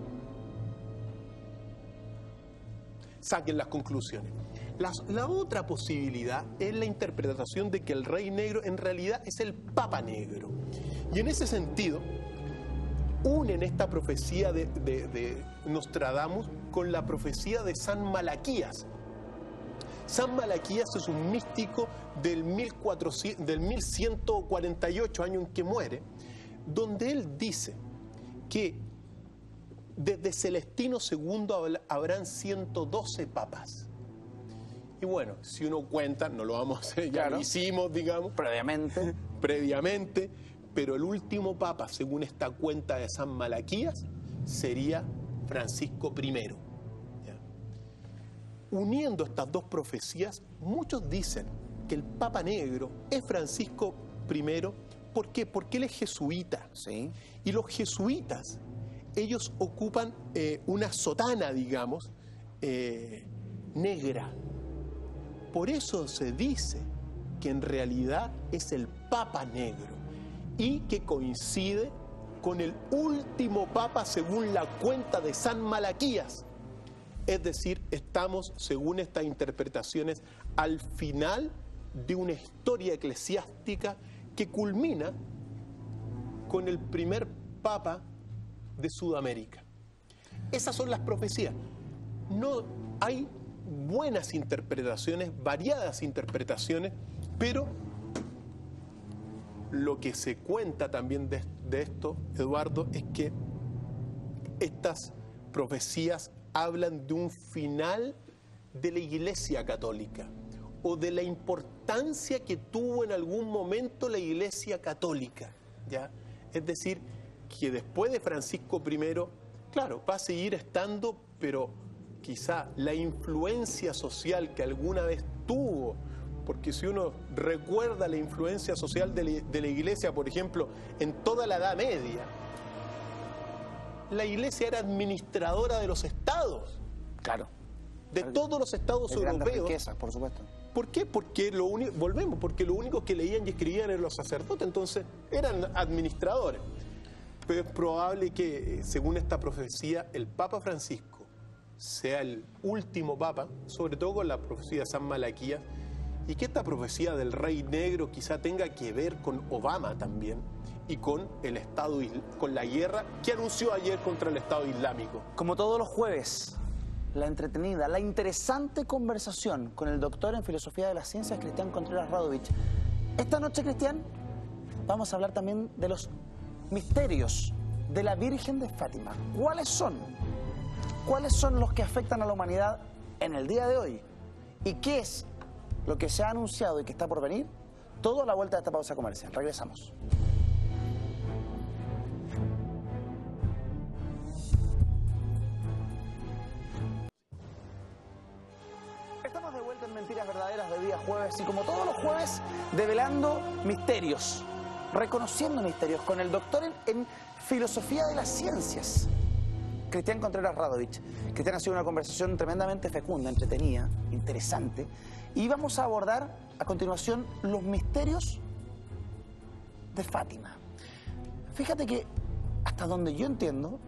Saquen las conclusiones. La, la otra posibilidad es la interpretación de que el Rey Negro en realidad es el Papa Negro. Y en ese sentido, unen esta profecía de, de, de Nostradamus con la profecía de San Malaquías. San Malaquías es un místico del, mil cuatrocientos, del mil ciento cuarenta y ocho, año en que muere, donde él dice que desde Celestino segundo habrán ciento doce papas. Y bueno, si uno cuenta, no lo vamos a hacer, ya claro. lo hicimos, digamos. Previamente. Previamente, pero el último papa, según esta cuenta de San Malaquías, sería Francisco primero. ¿Ya? Uniendo estas dos profecías, muchos dicen que el Papa Negro es Francisco primero. ¿Por qué? Porque él es jesuita. Sí. Y los jesuitas, ellos ocupan eh, una sotana, digamos, eh, negra. Por eso se dice que en realidad es el Papa Negro y que coincide con el último Papa según la cuenta de San Malaquías. Es decir, estamos, según estas interpretaciones, al final de una historia eclesiástica que culmina con el primer Papa de Sudamérica. Esas son las profecías. No hay buenas interpretaciones, variadas interpretaciones, pero lo que se cuenta también de, de esto, Eduardo, es que estas profecías hablan de un final de la Iglesia Católica o de la importancia que tuvo en algún momento la Iglesia Católica, ¿ya? Es decir, que después de Francisco primero, claro, va a seguir estando, pero quizá la influencia social que alguna vez tuvo, porque si uno recuerda la influencia social de la, de la Iglesia, por ejemplo, en toda la Edad Media, la Iglesia era administradora de los estados. Claro. De todos los estados de grandes europeos. riquezas, por supuesto. ¿Por qué? Porque lo único, volvemos, porque lo único que leían y escribían eran los sacerdotes, entonces eran administradores. Pero es probable que, según esta profecía, el Papa Francisco sea el último Papa, sobre todo con la profecía de San Malaquías, y que esta profecía del Rey Negro quizá tenga que ver con Obama también, y con el Estado, con la guerra que anunció ayer contra el Estado Islámico. Como todos los jueves, la entretenida, la interesante conversación con el doctor en Filosofía de las Ciencias, Cristian Contreras Radovich. Esta noche, Cristian, vamos a hablar también de los misterios de la Virgen de Fátima. ¿Cuáles son? ¿Cuáles son los que afectan a la humanidad en el día de hoy? ¿Y qué es lo que se ha anunciado y que está por venir? Todo a la vuelta de esta pausa comercial. Regresamos. Estamos de vuelta en Mentiras Verdaderas de día jueves y como todos los jueves, develando misterios, reconociendo misterios con el doctor en, en Filosofía de las Ciencias, Cristian Contreras Radovich. Cristian, ha sido una conversación tremendamente fecunda, entretenida, interesante, y vamos a abordar a continuación los misterios de Fátima. Fíjate que, hasta donde yo entiendo,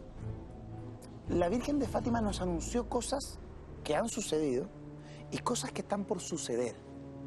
la Virgen de Fátima nos anunció cosas que han sucedido y cosas que están por suceder.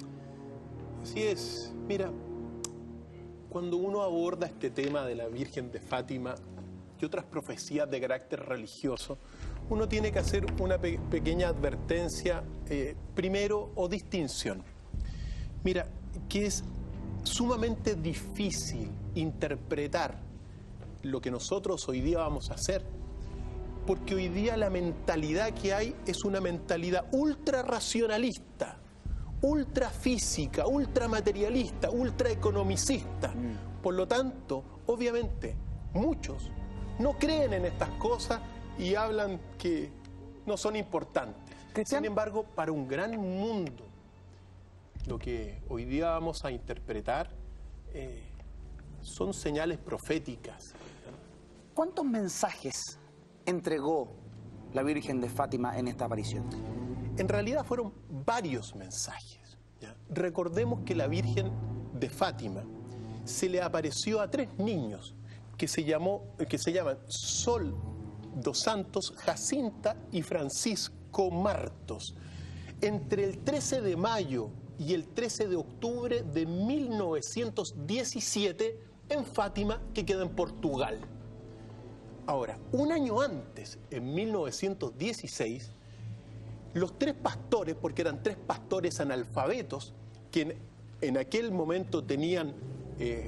Así es. Mira, cuando uno aborda este tema de la Virgen de Fátima y otras profecías de carácter religioso, uno tiene que hacer una pe pequeña advertencia, eh, primero, o distinción. Mira, que es sumamente difícil interpretar lo que nosotros hoy día vamos a hacer, porque hoy día la mentalidad que hay es una mentalidad ultra racionalista, ultra física, ultra materialista, ultra economicista. Mm. Por lo tanto, obviamente, muchos no creen en estas cosas y hablan que no son importantes. ¿Cristian? Sin embargo, para un gran mundo, lo que hoy día vamos a interpretar eh, son señales proféticas. ¿Cuántos mensajes entregó la Virgen de Fátima en esta aparición? En realidad fueron varios mensajes, ¿ya? Recordemos que la Virgen de Fátima se le apareció a tres niños que se, llamó, que se llaman Sol dos Santos, Jacinta y Francisco Martos, entre el trece de mayo y el trece de octubre de mil novecientos diecisiete en Fátima, que queda en Portugal. Ahora, un año antes, en mil novecientos dieciséis, los tres pastores, porque eran tres pastores analfabetos, que en, en aquel momento tenían eh,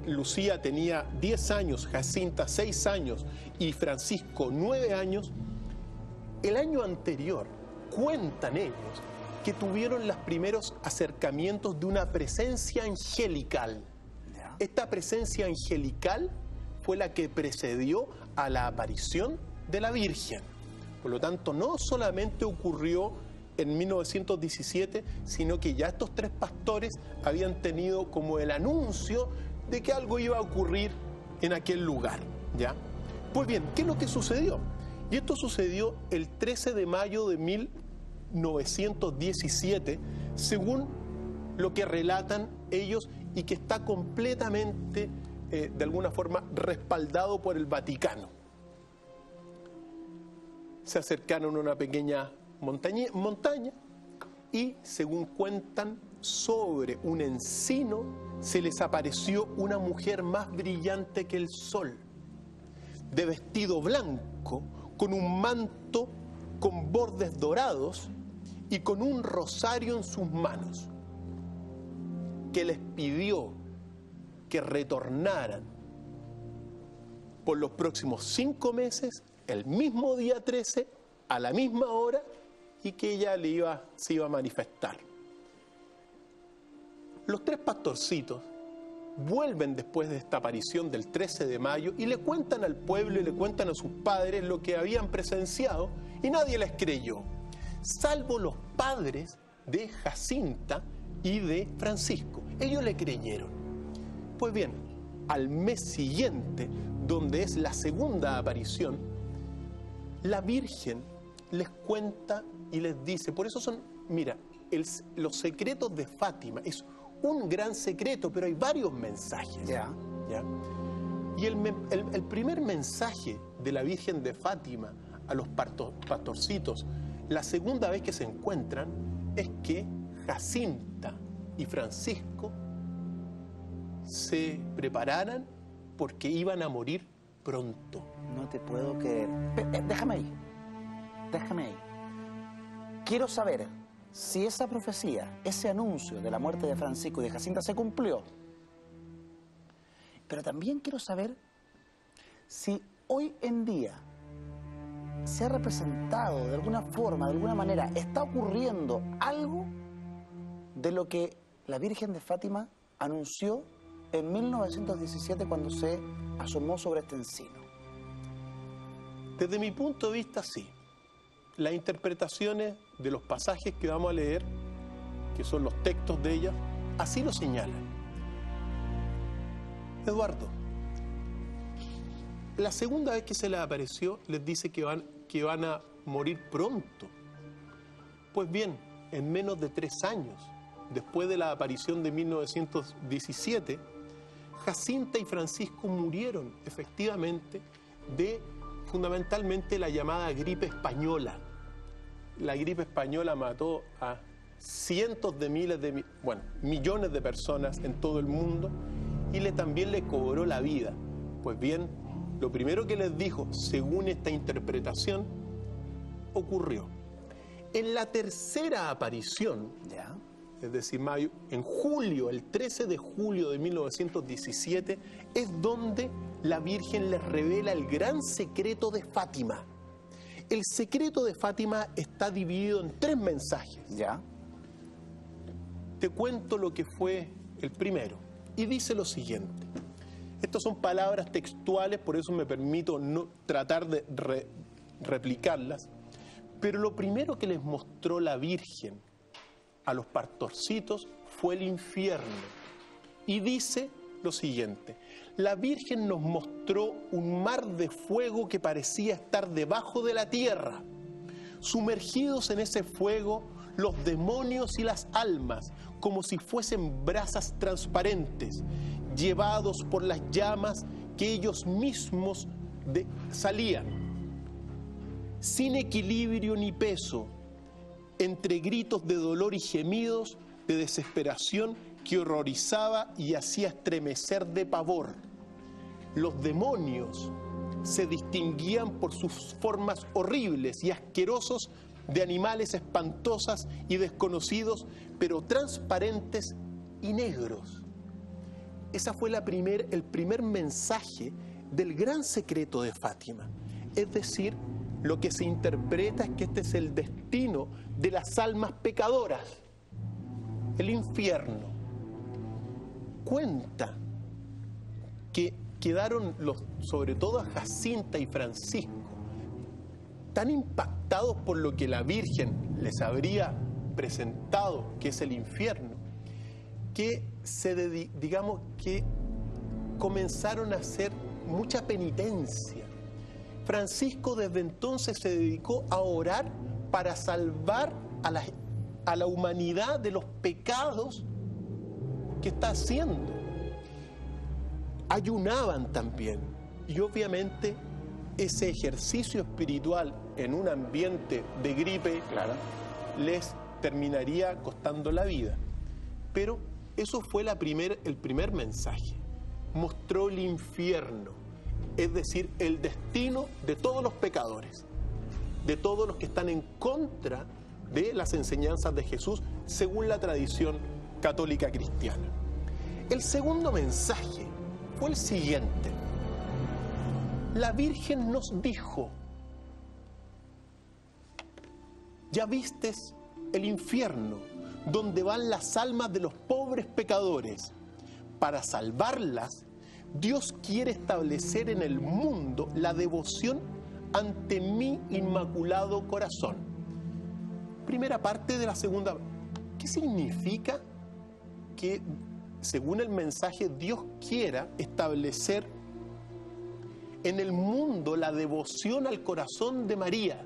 Lucía tenía diez años, Jacinta seis años y Francisco nueve años, el año anterior, cuentan ellos, que tuvieron los primeros acercamientos de una presencia angelical. Esta presencia angelical fue la que precedió a la aparición de la Virgen. Por lo tanto, no solamente ocurrió en mil novecientos diecisiete, sino que ya estos tres pastores habían tenido como el anuncio de que algo iba a ocurrir en aquel lugar, ¿ya? Pues bien, ¿qué es lo que sucedió? Y esto sucedió el trece de mayo de mil novecientos diecisiete, según lo que relatan ellos y que está completamente, eh, de alguna forma, respaldado por el Vaticano. Se acercaron a una pequeña montaña, montaña y, según cuentan, sobre un encino se les apareció una mujer más brillante que el sol, de vestido blanco, con un manto con bordes dorados y con un rosario en sus manos, que les pidió que retornaran por los próximos cinco meses, el mismo día trece, a la misma hora, y que ella le iba, se iba a manifestar. Los tres pastorcitos vuelven después de esta aparición del trece de mayo y le cuentan al pueblo y le cuentan a sus padres lo que habían presenciado, y nadie les creyó, salvo los padres de Jacinta y de Francisco. Ellos le creyeron. Pues bien, al mes siguiente, donde es la segunda aparición, la Virgen les cuenta y les dice, por eso son, mira, el, los secretos de Fátima es un gran secreto, pero hay varios mensajes. Ya. ¿Ya? Y el, el, el primer mensaje de la Virgen de Fátima a los pastor, pastorcitos, la segunda vez que se encuentran, es que Jacinta y Francisco se prepararan porque iban a morir pronto. No te puedo creer. Déjame ahí. Déjame ahí. Quiero saber si esa profecía, ese anuncio de la muerte de Francisco y de Jacinta se cumplió. Pero también quiero saber si hoy en día se ha representado de alguna forma, de alguna manera, está ocurriendo algo de lo que la Virgen de Fátima anunció en mil novecientos diecisiete cuando se asomó sobre este encino. Desde mi punto de vista, sí. Las interpretaciones de los pasajes que vamos a leer, que son los textos de ellas, así lo señalan. Eduardo, la segunda vez que se les apareció, les dice que van, que van a morir pronto. Pues bien, en menos de tres años, después de la aparición de mil novecientos diecisiete, Jacinta y Francisco murieron efectivamente de fundamentalmente la llamada gripe española. La gripe española mató a cientos de miles de, bueno, millones de personas en todo el mundo y le, también le cobró la vida. Pues bien, lo primero que les dijo, según esta interpretación, ocurrió. En la tercera aparición, ¿Ya? es decir, mayo, en julio, el trece de julio de mil novecientos diecisiete, es donde la Virgen les revela el gran secreto de Fátima. El secreto de Fátima está dividido en tres mensajes. ¿Ya? Te cuento lo que fue el primero. Y dice lo siguiente. Estas son palabras textuales, por eso me permito no tratar de re, replicarlas. Pero lo primero que les mostró la Virgen a los pastorcitos fue el infierno. Y dice lo siguiente: la Virgen nos mostró un mar de fuego que parecía estar debajo de la tierra. Sumergidos en ese fuego, los demonios y las almas, como si fuesen brasas transparentes, llevados por las llamas que ellos mismos de, salían, sin equilibrio ni peso, entre gritos de dolor y gemidos de desesperación que horrorizaba y hacía estremecer de pavor. Los demonios se distinguían por sus formas horribles y asquerosos de animales espantosas y desconocidos, pero transparentes y negros. esa fue la primer, el primer mensaje del gran secreto de Fátima. Es decir, lo que se interpreta es que este es el destino de las almas pecadoras, el infierno. Cuenta que quedaron, los, sobre todo a Jacinta y Francisco, tan impactados por lo que la Virgen les habría presentado, que es el infierno, que se dedi- digamos que comenzaron a hacer mucha penitencia. Francisco desde entonces se dedicó a orar para salvar a la, a la humanidad de los pecados que está haciendo. Ayunaban también, y obviamente ese ejercicio espiritual en un ambiente de gripe, claro, les terminaría costando la vida. Pero eso fue la primer, el primer mensaje. Mostró el infierno, es decir, el destino de todos los pecadores, de todos los que están en contra de las enseñanzas de Jesús, según la tradición católica cristiana. El segundo mensaje fue el siguiente. La Virgen nos dijo: ya vistes el infierno, donde van las almas de los pobres pecadores. Para salvarlas, Dios quiere establecer en el mundo la devoción ante mi inmaculado corazón. Primera parte de la segunda. ¿Qué significa que, según el mensaje, Dios quiera establecer en el mundo la devoción al corazón de María?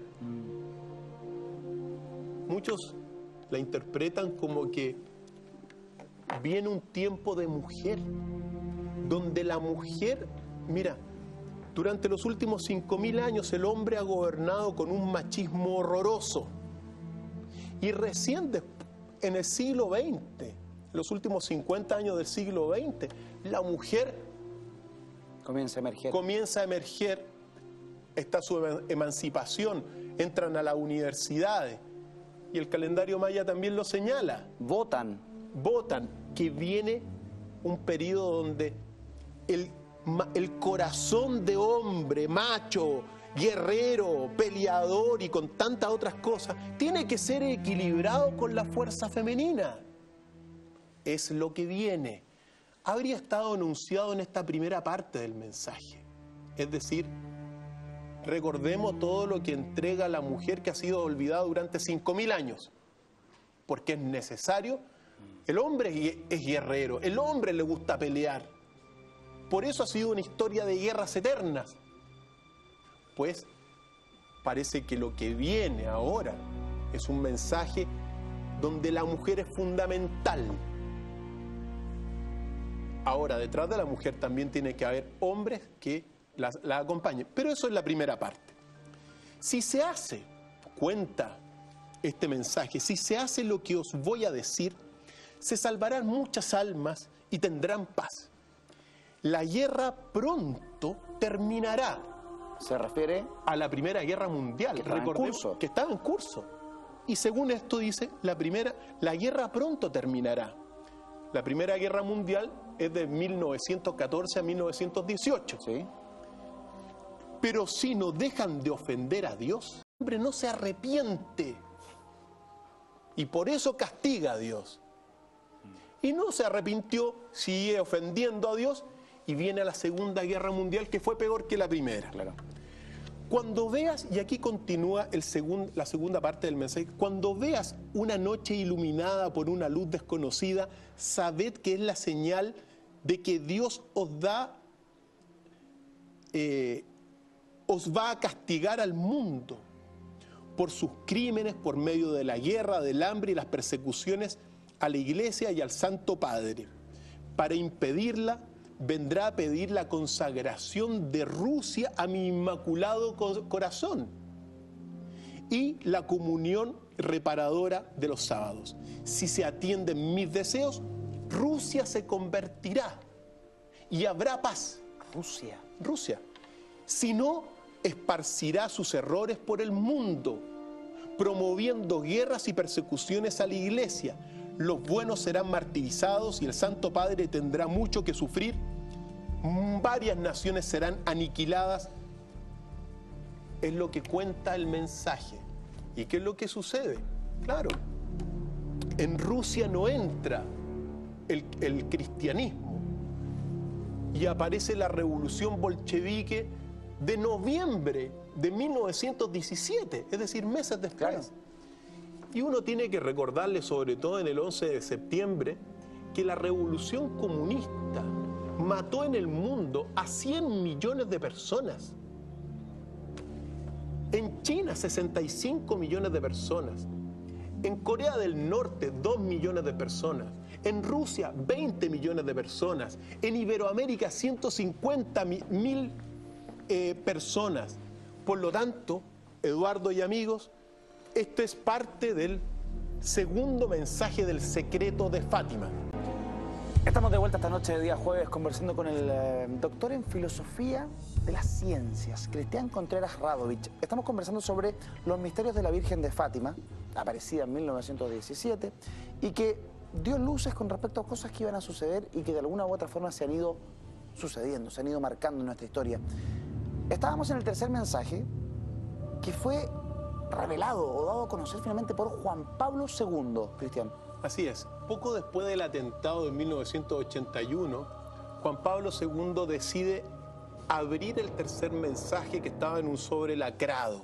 Muchos la interpretan como que viene un tiempo de mujer, donde la mujer, mira, durante los últimos cinco mil años el hombre ha gobernado con un machismo horroroso. Y recién en el siglo veinte, los últimos cincuenta años del siglo veinte, la mujer comienza a emerger. Comienza a emerger, está su emancipación, entran a las universidades, y el calendario maya también lo señala. Votan. Votan, que viene un periodo donde el, el corazón de hombre, macho, guerrero, peleador y con tantas otras cosas, tiene que ser equilibrado con la fuerza femenina. Es lo que viene. Habría estado anunciado en esta primera parte del mensaje. Es decir, recordemos todo lo que entrega la mujer que ha sido olvidada durante cinco mil años. Porque es necesario. El hombre es guerrero, el hombre le gusta pelear. Por eso ha sido una historia de guerras eternas. Pues parece que lo que viene ahora es un mensaje donde la mujer es fundamental. Ahora, detrás de la mujer también tiene que haber hombres que la, la acompañen. Pero eso es la primera parte. Si se hace, cuenta este mensaje, si se hace lo que os voy a decir, se salvarán muchas almas y tendrán paz. La guerra pronto terminará. Se refiere a la Primera Guerra Mundial. Que estaba en curso. Que estaba en curso. Y según esto dice, la primera, la guerra pronto terminará. La Primera Guerra Mundial es de mil novecientos catorce a mil novecientos dieciocho. Sí. Pero si no dejan de ofender a Dios, el hombre no se arrepiente. Y por eso castiga a Dios. Y no se arrepintió, sigue ofendiendo a Dios y viene a la Segunda Guerra Mundial, que fue peor que la primera. Claro. Cuando veas, y aquí continúa el segun, la segunda parte del mensaje, cuando veas una noche iluminada por una luz desconocida, sabed que es la señal de que Dios os da, eh, os va a castigar al mundo por sus crímenes, por medio de la guerra, del hambre y las persecuciones a la Iglesia y al Santo Padre. Para impedirla, vendrá a pedir la consagración de Rusia a mi inmaculado corazón y la comunión reparadora de los sábados. Si se atienden mis deseos, Rusia se convertirá y habrá paz. Rusia. Rusia. Si no, esparcirá sus errores por el mundo, promoviendo guerras y persecuciones a la Iglesia. los buenos serán martirizados y el Santo Padre tendrá mucho que sufrir. Varias naciones serán aniquiladas. Es lo que cuenta el mensaje. ¿Y qué es lo que sucede? Claro, en Rusia no entra el, el cristianismo y aparece la revolución bolchevique de noviembre de mil novecientos diecisiete, es decir, meses después. Claro. Y uno tiene que recordarle, sobre todo en el once de septiembre, que la revolución comunista mató en el mundo a cien millones de personas. En China, sesenta y cinco millones de personas. En Corea del Norte, dos millones de personas. En Rusia, veinte millones de personas. En Iberoamérica, ciento cincuenta mil eh, personas. Por lo tanto, Eduardo y amigos, esto es parte del segundo mensaje del secreto de Fátima. Estamos de vuelta esta noche de día jueves conversando con el eh, doctor en filosofía de las ciencias, Cristian Contreras Radovich. Estamos conversando sobre los misterios de la Virgen de Fátima, aparecida en mil novecientos diecisiete, y que dio luces con respecto a cosas que iban a suceder y que de alguna u otra forma se han ido sucediendo, se han ido marcando en nuestra historia. Estábamos en el tercer mensaje, que fue revelado o dado a conocer finalmente por Juan Pablo segundo, Cristian. Así es. Poco después del atentado de mil novecientos ochenta y uno, Juan Pablo segundo decide abrir el tercer mensaje que estaba en un sobre lacrado.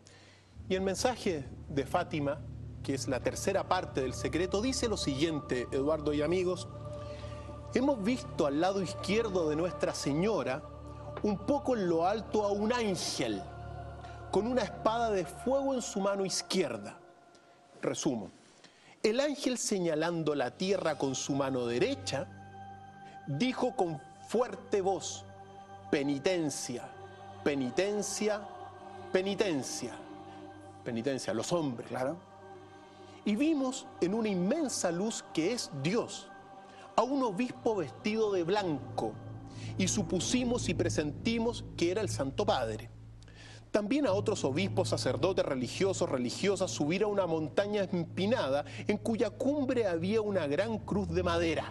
Y el mensaje de Fátima, que es la tercera parte del secreto, dice lo siguiente, Eduardo y amigos. Hemos visto al lado izquierdo de Nuestra Señora, un poco en lo alto, a un ángel con una espada de fuego en su mano izquierda. Resumo. El ángel, señalando la tierra con su mano derecha, dijo con fuerte voz: penitencia, penitencia, penitencia. Penitencia, los hombres. Claro. Y vimos en una inmensa luz, que es Dios, a un obispo vestido de blanco, y supusimos y presentimos que era el Santo Padre. También a otros obispos, sacerdotes, religiosos, religiosas, subir a una montaña empinada en cuya cumbre había una gran cruz de madera.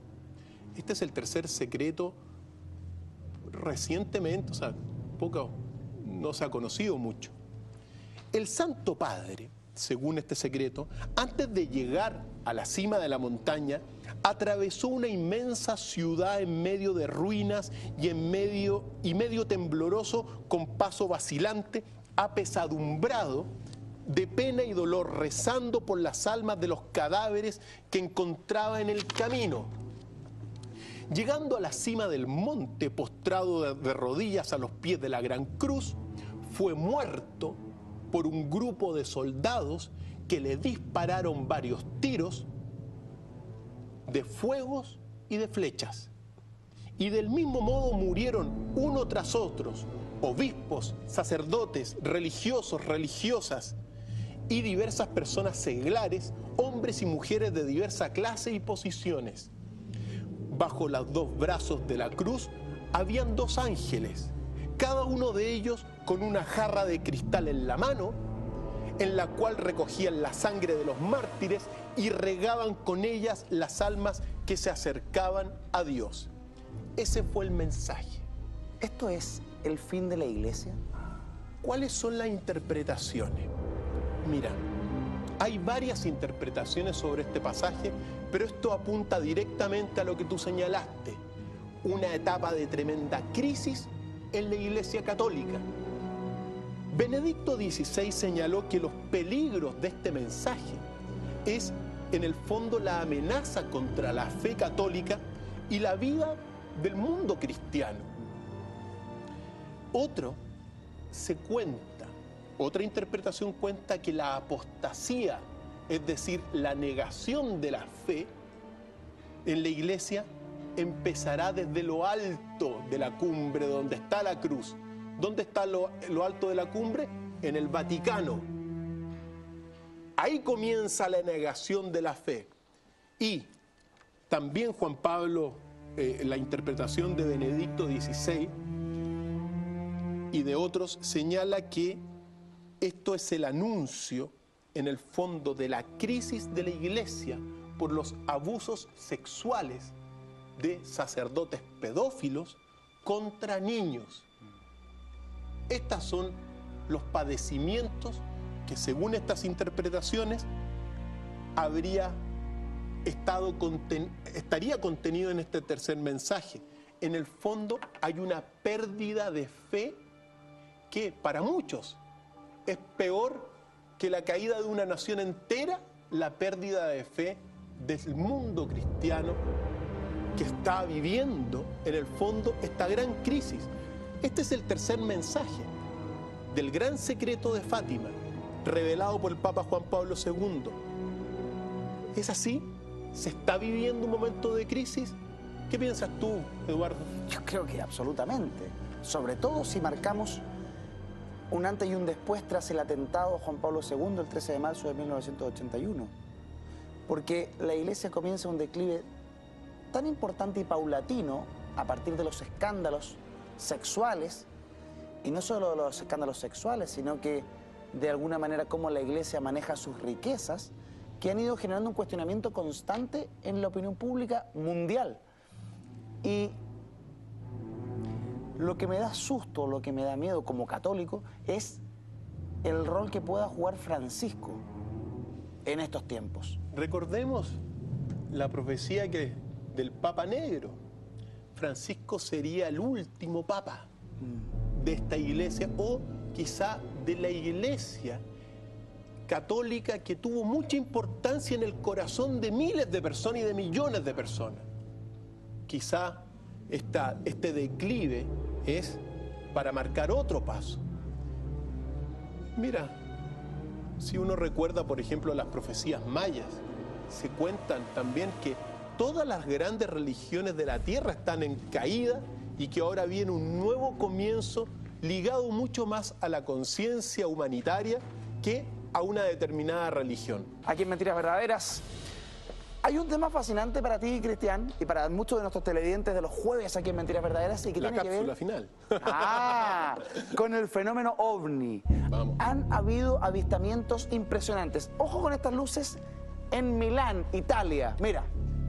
Este es el tercer secreto. Recientemente, o sea, poco, no se ha conocido mucho. El Santo Padre, según este secreto, antes de llegar a la cima de la montaña, atravesó una inmensa ciudad en medio de ruinas y en medio y medio tembloroso, con paso vacilante, apesadumbrado de pena y dolor, rezando por las almas de los cadáveres que encontraba en el camino. Llegando a la cima del monte, postrado de, de rodillas a los pies de la gran cruz, fue muerto por un grupo de soldados que le dispararon varios tiros de fuegos y de flechas. Y del mismo modo murieron uno tras otros obispos, sacerdotes, religiosos, religiosas y diversas personas seglares, hombres y mujeres de diversa clase y posiciones. Bajo los dos brazos de la cruz habían dos ángeles, cada uno de ellos con una jarra de cristal en la mano, en la cual recogían la sangre de los mártires y regaban con ellas las almas que se acercaban a Dios. Ese fue el mensaje. ¿Esto es el fin de la iglesia? ¿Cuáles son las interpretaciones? Mira, hay varias interpretaciones sobre este pasaje, pero esto apunta directamente a lo que tú señalaste, una etapa de tremenda crisis en la Iglesia Católica. Benedicto dieciséis señaló que los peligros de este mensaje es, en el fondo, la amenaza contra la fe católica y la vida del mundo cristiano. Otro se cuenta, otra interpretación cuenta que la apostasía, es decir, la negación de la fe en la Iglesia, empezará desde lo alto de la cumbre donde está la cruz. ¿Dónde está lo, lo alto de la cumbre? En el Vaticano. Ahí comienza la negación de la fe. Y también Juan Pablo, eh, la interpretación de Benedicto dieciséis y de otros, señala que esto es el anuncio, en el fondo, de la crisis de la Iglesia, por los abusos sexuales de sacerdotes pedófilos contra niños. Estos son los padecimientos que, según estas interpretaciones, habría estado conten- estaría contenido en este tercer mensaje. En el fondo hay una pérdida de fe que para muchos es peor que la caída de una nación entera, la pérdida de fe del mundo cristiano que está viviendo en el fondo esta gran crisis. Este es el tercer mensaje del gran secreto de Fátima, revelado por el Papa Juan Pablo segundo. ¿Es así? ¿Se está viviendo un momento de crisis? ¿Qué piensas tú, Eduardo? Yo creo que absolutamente. Sobre todo si marcamos un antes y un después tras el atentado a Juan Pablo segundo el trece de marzo de mil novecientos ochenta y uno. Porque la Iglesia comienza un declive tan importante y paulatino a partir de los escándalos sexuales, y no solo los escándalos sexuales, sino que de alguna manera cómo la Iglesia maneja sus riquezas, que han ido generando un cuestionamiento constante en la opinión pública mundial. Y lo que me da susto, lo que me da miedo como católico, es el rol que pueda jugar Francisco en estos tiempos. Recordemos la profecía que, del Papa Negro. Francisco sería el último Papa de esta iglesia, o quizá de la iglesia católica que tuvo mucha importancia en el corazón de miles de personas y de millones de personas. Quizá esta, este declive es para marcar otro paso. Mira, si uno recuerda, por ejemplo, las profecías mayas, se cuentan también que todas las grandes religiones de la tierra están en caída y que ahora viene un nuevo comienzo ligado mucho más a la conciencia humanitaria que a una determinada religión. Aquí en Mentiras Verdaderas hay un tema fascinante para ti, Cristian, y para muchos de nuestros televidentes de los jueves aquí en Mentiras Verdaderas, y que La tiene que ver cápsula final. ah, con el fenómeno ovni. Vamos. Han habido avistamientos impresionantes. Ojo con estas luces en Milán, Italia. Mira.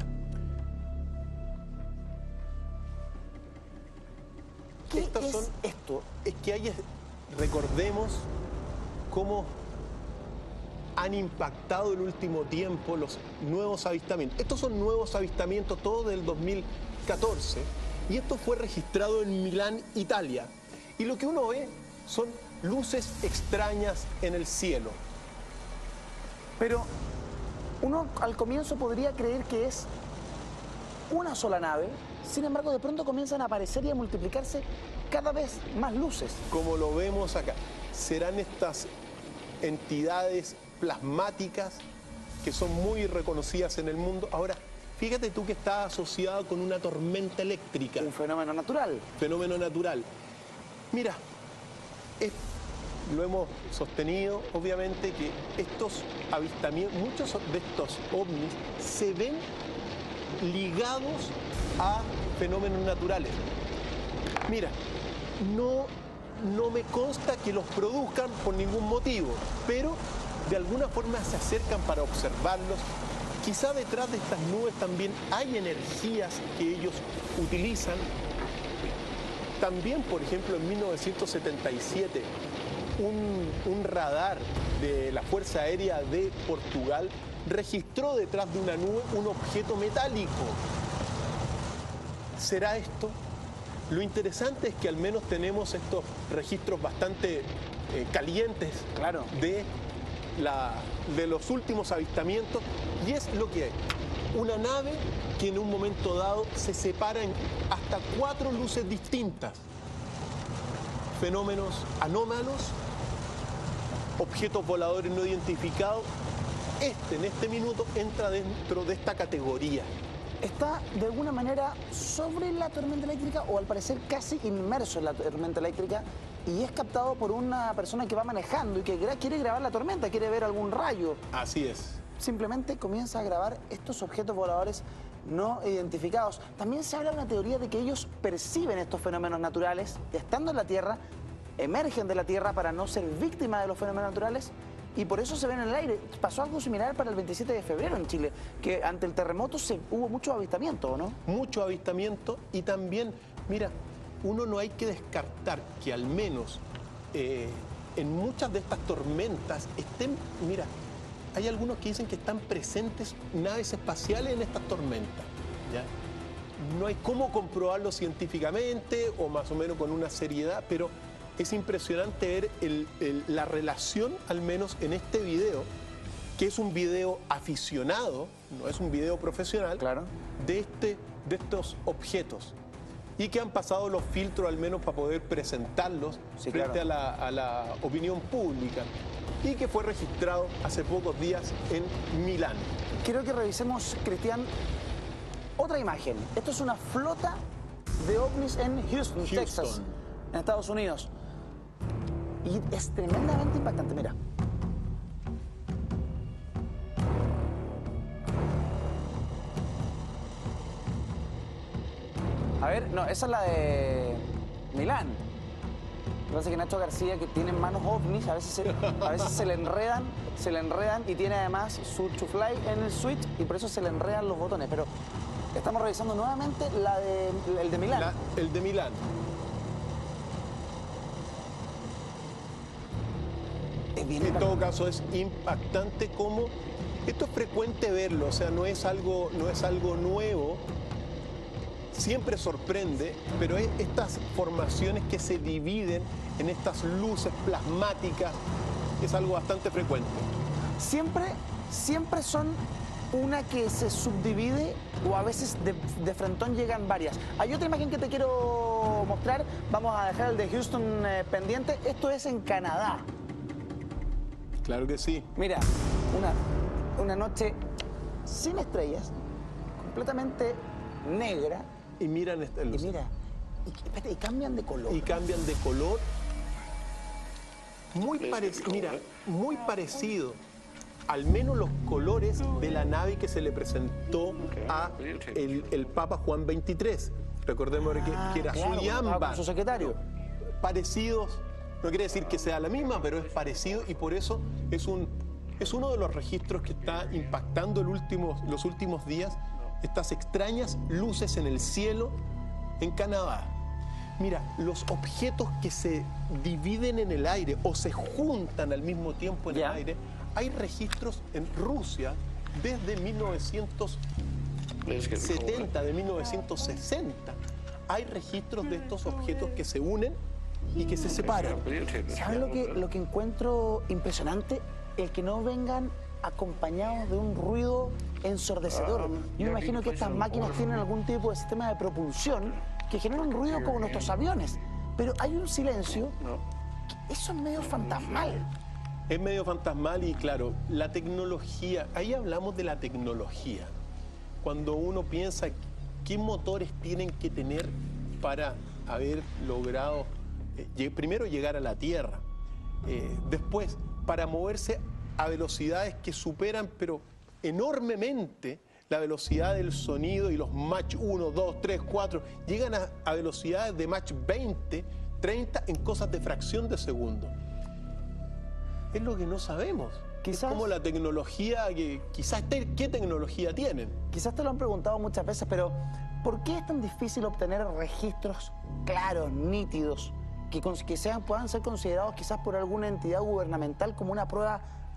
¿Qué Estas es son- esto? Es que hay, recordemos cómo han impactado el último tiempo los nuevos avistamientos. Estos son nuevos avistamientos, todos del dos mil catorce, y esto fue registrado en Milán, Italia. Y lo que uno ve son luces extrañas en el cielo. Pero uno al comienzo podría creer que es una sola nave, sin embargo de pronto comienzan a aparecer y a multiplicarse cada vez más luces. Como lo vemos acá, serán estas entidades plasmáticas que son muy reconocidas en el mundo. Ahora, fíjate tú que está asociado con una tormenta eléctrica, Un fenómeno natural. fenómeno natural. Mira, es- lo hemos sostenido, obviamente, que estos avistamientos, muchos de estos ovnis se ven ligados a fenómenos naturales. Mira, no, no me consta que los produzcan por ningún motivo, pero de alguna forma se acercan para observarlos. Quizá detrás de estas nubes también hay energías que ellos utilizan. También, por ejemplo, en mil novecientos setenta y siete, un, un radar de la Fuerza Aérea de Portugal registró detrás de una nube un objeto metálico. ¿Será esto? Lo interesante es que al menos tenemos estos registros bastante eh, calientes Claro. de, la, de los últimos avistamientos, y es lo que hay. Una nave que en un momento dado se separa en hasta cuatro luces distintas. Fenómenos anómalos, objetos voladores no identificados. Este, en este minuto, entra dentro de esta categoría. Está de alguna manera sobre la tormenta eléctrica o al parecer casi inmerso en la tormenta eléctrica y es captado por una persona que va manejando y que gra- quiere grabar la tormenta, quiere ver algún rayo. Así es. Simplemente comienza a grabar estos objetos voladores no identificados. También se habla de una teoría de que ellos perciben estos fenómenos naturales, estando en la Tierra, emergen de la Tierra para no ser víctimas de los fenómenos naturales y por eso se ven en el aire. Pasó algo similar para el veintisiete de febrero en Chile, que ante el terremoto se, hubo mucho avistamiento, ¿no? Mucho avistamiento y también, mira, uno no hay que descartar que al menos eh, en muchas de estas tormentas estén, mira, hay algunos que dicen que están presentes naves espaciales en estas tormentas, ¿ya? No hay cómo comprobarlo científicamente o más o menos con una seriedad, pero es impresionante ver el, el, la relación, al menos en este video, que es un video aficionado, no es un video profesional, claro, de, este, de estos objetos y que han pasado los filtros al menos para poder presentarlos sí, frente claro. a, la, a la opinión pública y que fue registrado hace pocos días en Milán. Quiero que revisemos, Cristian, otra imagen. Esto es una flota de ovnis en Houston, Houston, Texas, en Estados Unidos. Y es tremendamente impactante, mira. A ver, no, esa es la de Milán. Lo que pasa es que Nacho García, que tiene manos ovnis, a veces, se, a veces se le enredan, se le enredan y tiene además su to fly en el switch y por eso se le enredan los botones. Pero estamos revisando nuevamente la de, el de Milán. La, el de Milán. En todo caso es impactante cómo esto es frecuente verlo, o sea, no es algo, no es algo nuevo. Siempre sorprende, pero es estas formaciones que se dividen en estas luces plasmáticas es algo bastante frecuente. Siempre, siempre son una que se subdivide o a veces de, de frentón llegan varias. Hay otra imagen que te quiero mostrar, vamos a dejar el de Houston eh, pendiente. Esto es en Canadá. Claro que sí. Mira, una, una noche sin estrellas, completamente negra. Y miran esta luz. Y mira, y, espérate, y cambian de color. Y cambian de color. Muy parecido, mira, muy parecido. Al menos los colores de la nave que se le presentó a el, el Papa Juan veintitrés. Recordemos que, Ah, que era claro, azul y estaba ámbar. con su secretario. Parecidos, no quiere decir que sea la misma, pero es parecido y por eso es, un, es uno de los registros que está impactando el último, los últimos días, estas extrañas luces en el cielo en Canadá. Mira, los objetos que se dividen en el aire o se juntan al mismo tiempo en Ya. el aire, hay registros en Rusia desde mil novecientos setenta, de mil novecientos sesenta. Hay registros de estos objetos que se unen y que se separan. ¿Saben lo que, lo que encuentro impresionante? El que no vengan acompañados de un ruido ensordecedor. Yo me imagino que estas máquinas tienen algún tipo de sistema de propulsión que genera un ruido como nuestros aviones. Pero hay un silencio, que eso es medio fantasmal. Es medio fantasmal y claro, la tecnología, ahí hablamos de la tecnología. Cuando uno piensa qué motores tienen que tener para haber logrado eh, primero llegar a la Tierra, eh, después para moverse a velocidades que superan pero enormemente la velocidad del sonido y los Mach uno, dos, tres, cuatro llegan a, a velocidades de Mach veinte, treinta en cosas de fracción de segundo. Es lo que no sabemos. Quizás, es como la tecnología, que quizás te, ¿qué tecnología tienen? Quizás te lo han preguntado muchas veces, pero ¿por qué es tan difícil obtener registros claros, nítidos, que, que sean, puedan ser considerados quizás por alguna entidad gubernamental como una prueba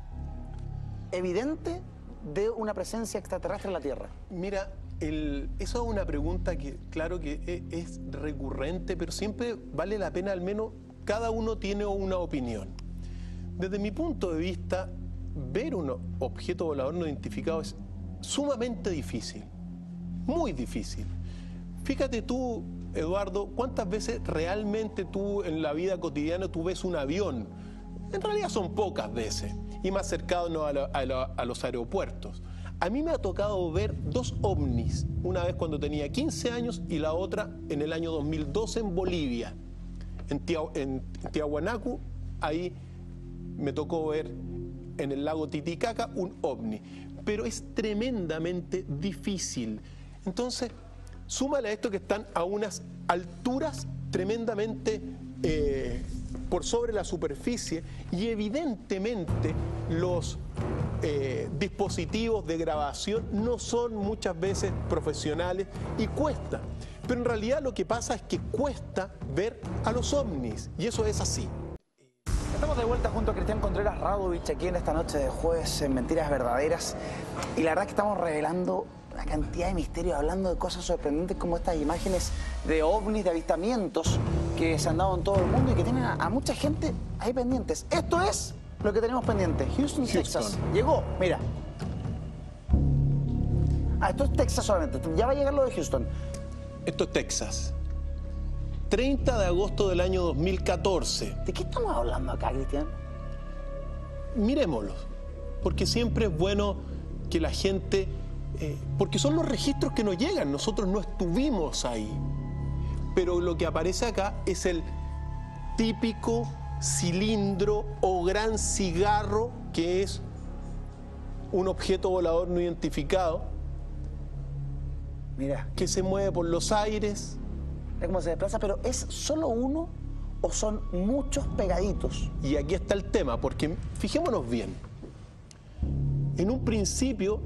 evidente de una presencia extraterrestre en la Tierra? Mira, el, esa es una pregunta que, claro que es, es recurrente, pero siempre vale la pena, al menos cada uno tiene una opinión. Desde mi punto de vista, ver un objeto volador no identificado es sumamente difícil, muy difícil. Fíjate tú, Eduardo, cuántas veces realmente tú en la vida cotidiana tú ves un avión. En realidad son pocas veces, y más cercanos a, la, a, la, a los aeropuertos. A mí me ha tocado ver dos ovnis, una vez cuando tenía quince años y la otra en el año dos mil doce en Bolivia, en, Tia, en Tiahuanacu. Ahí me tocó ver en el lago Titicaca un ovni, pero es tremendamente difícil. Entonces, súmale a esto que están a unas alturas tremendamente eh, por sobre la superficie y evidentemente los eh, dispositivos de grabación no son muchas veces profesionales y cuesta. Pero en realidad lo que pasa es que cuesta ver a los ovnis y eso es así. Estamos de vuelta junto a Cristian Contreras Radovich aquí en esta noche de jueves en Mentiras Verdaderas y la verdad es que estamos revelando una cantidad de misterios, hablando de cosas sorprendentes como estas imágenes de ovnis, de avistamientos que se han dado en todo el mundo y que tienen a, a mucha gente ahí pendientes. Esto es lo que tenemos pendiente. Houston, Houston. Texas. Llegó, mira. Ah, esto es Texas solamente. Ya va a llegar lo de Houston. Esto es Texas. treinta de agosto del año dos mil catorce. ¿De qué estamos hablando acá, Cristian? Mirémoslo, porque siempre es bueno que la gente... Eh, porque son los registros que nos llegan, nosotros no estuvimos ahí. Pero lo que aparece acá es el típico cilindro o gran cigarro que es un objeto volador no identificado. Mira. Que se mueve por los aires. Mira cómo se desplaza, pero ¿es solo uno o son muchos pegaditos? Y aquí está el tema, porque fijémonos bien. En un principio,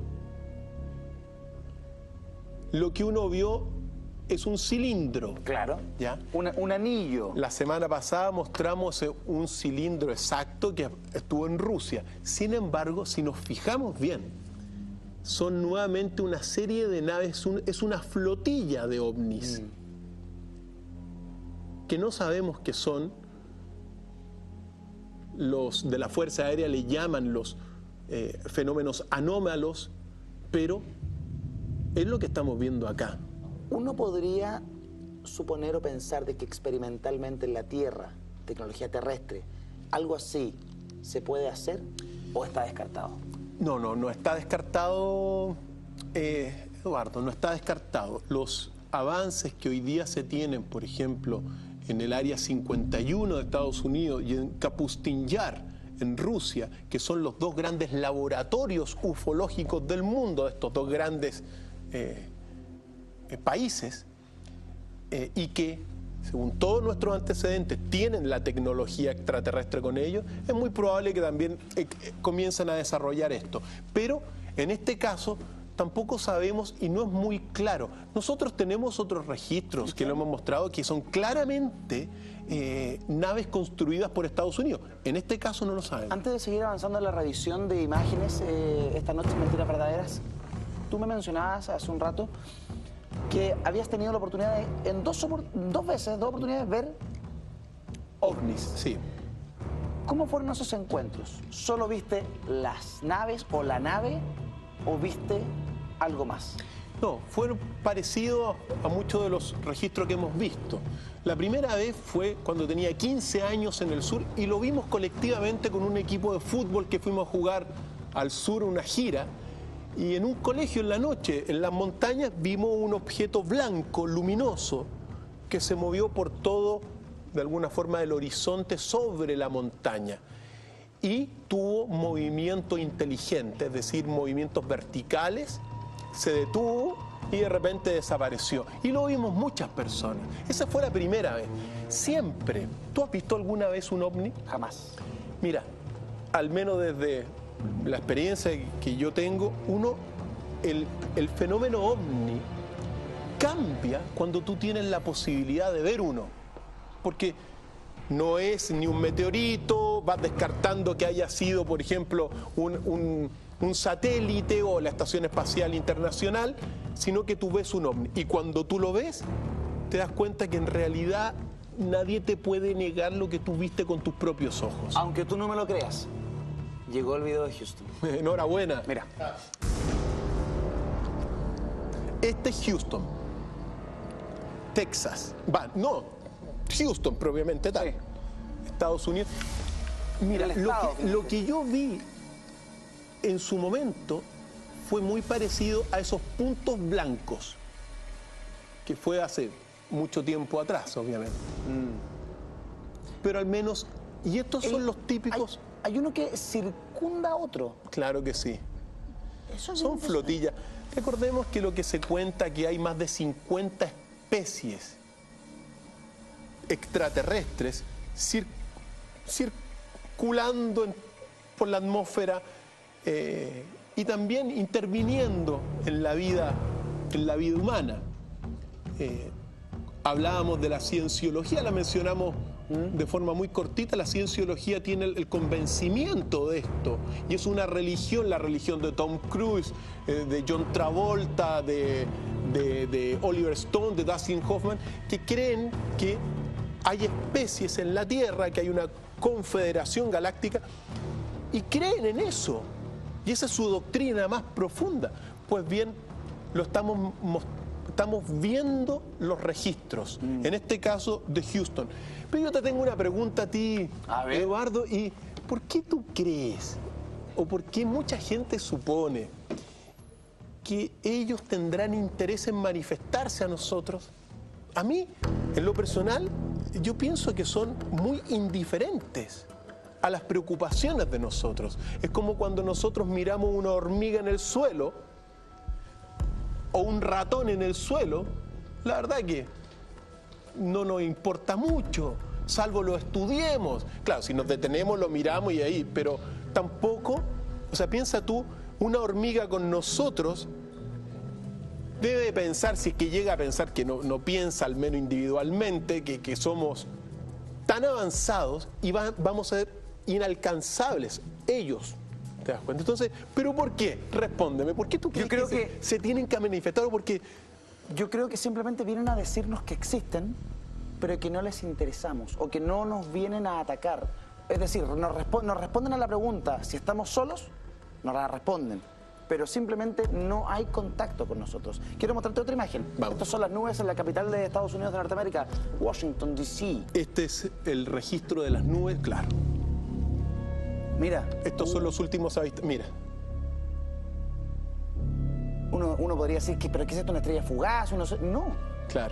lo que uno vio es un cilindro. Claro. ¿Ya? Una, un anillo. La semana pasada mostramos un cilindro exacto que estuvo en Rusia. Sin embargo, si nos fijamos bien, son nuevamente una serie de naves, un, es una flotilla de ovnis. Mm. Que no sabemos qué son. Los de la Fuerza Aérea le llaman los eh, fenómenos anómalos, pero es lo que estamos viendo acá. Uno podría suponer o pensar de que experimentalmente en la Tierra, tecnología terrestre, algo así se puede hacer o está descartado. No, no, no está descartado, eh, Eduardo, no está descartado. Los avances que hoy día se tienen, por ejemplo, en el Área cincuenta y uno de Estados Unidos y en Kapustin Yar, en Rusia, que son los dos grandes laboratorios ufológicos del mundo, de estos dos grandes eh, eh, países, eh, y que, según todos nuestros antecedentes, tienen la tecnología extraterrestre con ellos, es muy probable que también eh, eh, comiencen a desarrollar esto. Pero, en este caso, tampoco sabemos y no es muy claro. Nosotros tenemos otros registros que lo hemos mostrado que son claramente eh, naves construidas por Estados Unidos. En este caso no lo sabemos. Antes de seguir avanzando en la revisión de imágenes eh, esta noche en Mentiras Verdaderas, tú me mencionabas hace un rato que habías tenido la oportunidad de, en dos, dos veces, dos oportunidades, ver ovnis. Sí. ¿Cómo fueron esos encuentros? ¿Solo viste las naves o la nave o viste algo más? No, fueron parecidos a muchos de los registros que hemos visto. La primera vez fue cuando tenía quince años en el sur y lo vimos colectivamente con un equipo de fútbol que fuimos a jugar al sur una gira. Y en un colegio en la noche, en las montañas, vimos un objeto blanco, luminoso, que se movió por todo, de alguna forma, el horizonte sobre la montaña. Y tuvo movimiento inteligente, es decir, movimientos verticales, se detuvo y de repente desapareció. Y lo vimos muchas personas. Esa fue la primera vez. Siempre. ¿Tú has visto alguna vez un ovni? Jamás. Mira, al menos desde la experiencia que yo tengo, uno, el, el fenómeno ovni cambia cuando tú tienes la posibilidad de ver uno. Porque no es ni un meteorito, vas descartando que haya sido, por ejemplo, un, un, un satélite o la Estación Espacial Internacional, sino que tú ves un ovni. Y cuando tú lo ves, te das cuenta que en realidad nadie te puede negar lo que tú viste con tus propios ojos. Aunque tú no me lo creas, llegó el video de Houston. Enhorabuena. Mira. Este es Houston, Texas. Va, no, Houston propiamente tal. Sí. Estados Unidos. Mira, lo que, lo que yo vi en su momento fue muy parecido a esos puntos blancos, que fue hace mucho tiempo atrás, obviamente. Mm. Pero al menos, y estos El, son los típicos... Hay, hay uno que circunda a otro. Claro que sí. Eso es son flotillas. Recordemos que lo que se cuenta que hay más de cincuenta especies extraterrestres circulando en, por la atmósfera eh, y también interviniendo en la vida, en la vida humana. Eh, hablábamos de la cienciología, la mencionamos de forma muy cortita. La cienciología tiene el, el convencimiento de esto, y es una religión, la religión de Tom Cruise, eh, de John Travolta, de, de, de Oliver Stone, de Dustin Hoffman, que creen que hay especies en la Tierra, que hay una confederación galáctica, y creen en eso, y esa es su doctrina más profunda. Pues bien, lo estamos mostrando. Estamos viendo los registros, mm. en este caso de Houston. Pero yo te tengo una pregunta a ti, a ver, Eduardo, y ¿por qué tú crees, o por qué mucha gente supone que ellos tendrán interés en manifestarse a nosotros? A mí, en lo personal, yo pienso que son muy indiferentes a las preocupaciones de nosotros. Es como cuando nosotros miramos una hormiga en el suelo, o un ratón en el suelo, la verdad que no nos importa mucho, salvo lo estudiemos. Claro, si nos detenemos lo miramos y ahí, pero tampoco, o sea, piensa tú, una hormiga con nosotros debe pensar, si es que llega a pensar, que no, no piensa al menos individualmente, que, que somos tan avanzados y va, vamos a ser inalcanzables ellos. ¿Te das cuenta? Entonces, ¿pero por qué? Respóndeme, ¿por qué tú crees yo creo que, que se, se tienen que manifestar? ¿O porque yo creo que simplemente vienen a decirnos que existen, pero que no les interesamos, o que no nos vienen a atacar? Es decir, nos, resp nos responden a la pregunta, si estamos solos, nos la responden, pero simplemente no hay contacto con nosotros. Quiero mostrarte otra imagen. Vamos. Estas son las nubes en la capital de Estados Unidos de Norteamérica, Washington, D C Este es el registro de las nubes, claro. Mira. Estos son los últimos avistamientos. Mira. Uno, uno podría decir, que, ¿pero qué es esto, una estrella fugaz? Uno, no. Claro.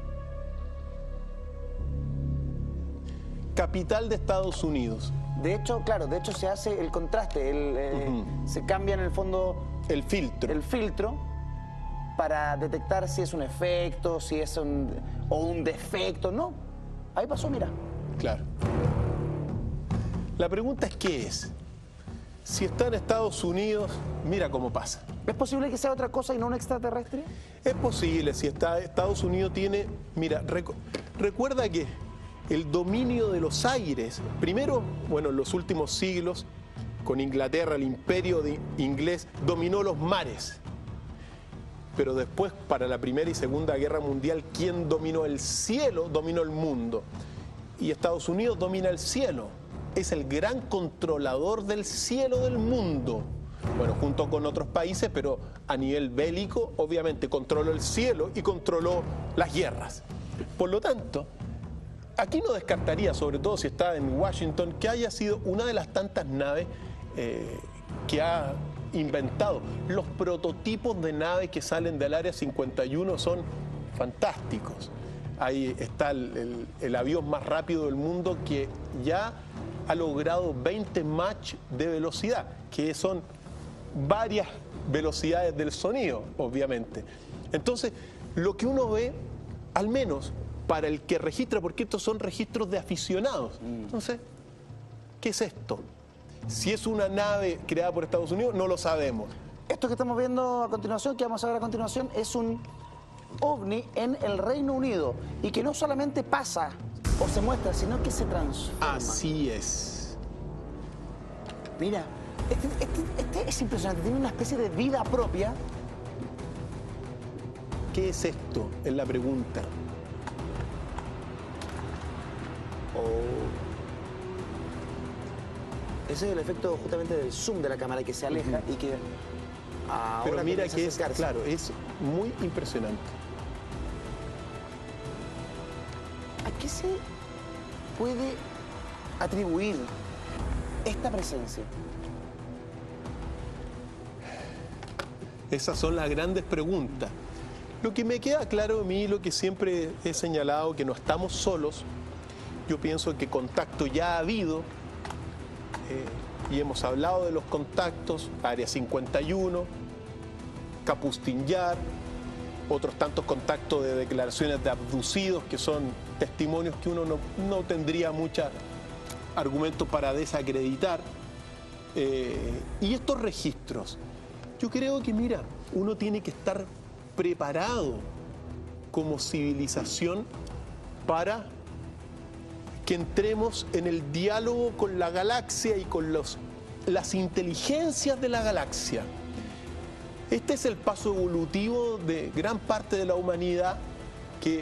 Capital de Estados Unidos. De hecho, claro, de hecho se hace el contraste, el, eh, uh-huh. se cambia en el fondo... El filtro. El filtro para detectar si es un efecto, si es un... o un defecto. No, ahí pasó, mira. Claro. La pregunta es, ¿qué es? Si está en Estados Unidos, mira cómo pasa. ¿Es posible que sea otra cosa y no un extraterrestre? Es posible, si está, Estados Unidos tiene... Mira, recu recuerda que el dominio de los aires, primero, bueno, en los últimos siglos, con Inglaterra, el imperio de inglés dominó los mares. Pero después, para la Primera y Segunda Guerra Mundial, ¿quién dominó el cielo? Dominó el mundo. Y Estados Unidos domina el cielo. Es el gran controlador del cielo del mundo. Bueno, junto con otros países, pero a nivel bélico, obviamente, controló el cielo y controló las guerras. Por lo tanto, aquí no descartaría, sobre todo si está en Washington, que haya sido una de las tantas naves eh, que ha inventado. Los prototipos de naves que salen del Área cincuenta y uno son fantásticos. Ahí está el, el, el avión más rápido del mundo, que ya ha logrado veinte Mach de velocidad, que son varias velocidades del sonido, obviamente. Entonces, lo que uno ve, al menos para el que registra, porque estos son registros de aficionados. Entonces, ¿qué es esto? Si es una nave creada por Estados Unidos, no lo sabemos. Esto que estamos viendo a continuación, que vamos a ver a continuación, es un ovni en el Reino Unido, y que no solamente pasa o se muestra, sino que se transforma. Así es. Mira, este, este, este es impresionante, tiene una especie de vida propia. ¿Qué es esto? Es la pregunta. Oh. Ese es el efecto justamente del zoom de la cámara, que se aleja uh-huh. y que ahora Pero mira que es, claro, es muy impresionante. ¿A qué se puede atribuir esta presencia? Esas son las grandes preguntas. Lo que me queda claro a mí, lo que siempre he señalado, que no estamos solos. Yo pienso que contacto ya ha habido, eh, y hemos hablado de los contactos, Área cincuenta y uno, Kapustin Yar, otros tantos contactos de declaraciones de abducidos, que son testimonios que uno no, no tendría mucha argumentos para desacreditar. Eh, y estos registros, yo creo que, mira, uno tiene que estar preparado como civilización para que entremos en el diálogo con la galaxia y con los, las inteligencias de la galaxia. Este es el paso evolutivo de gran parte de la humanidad que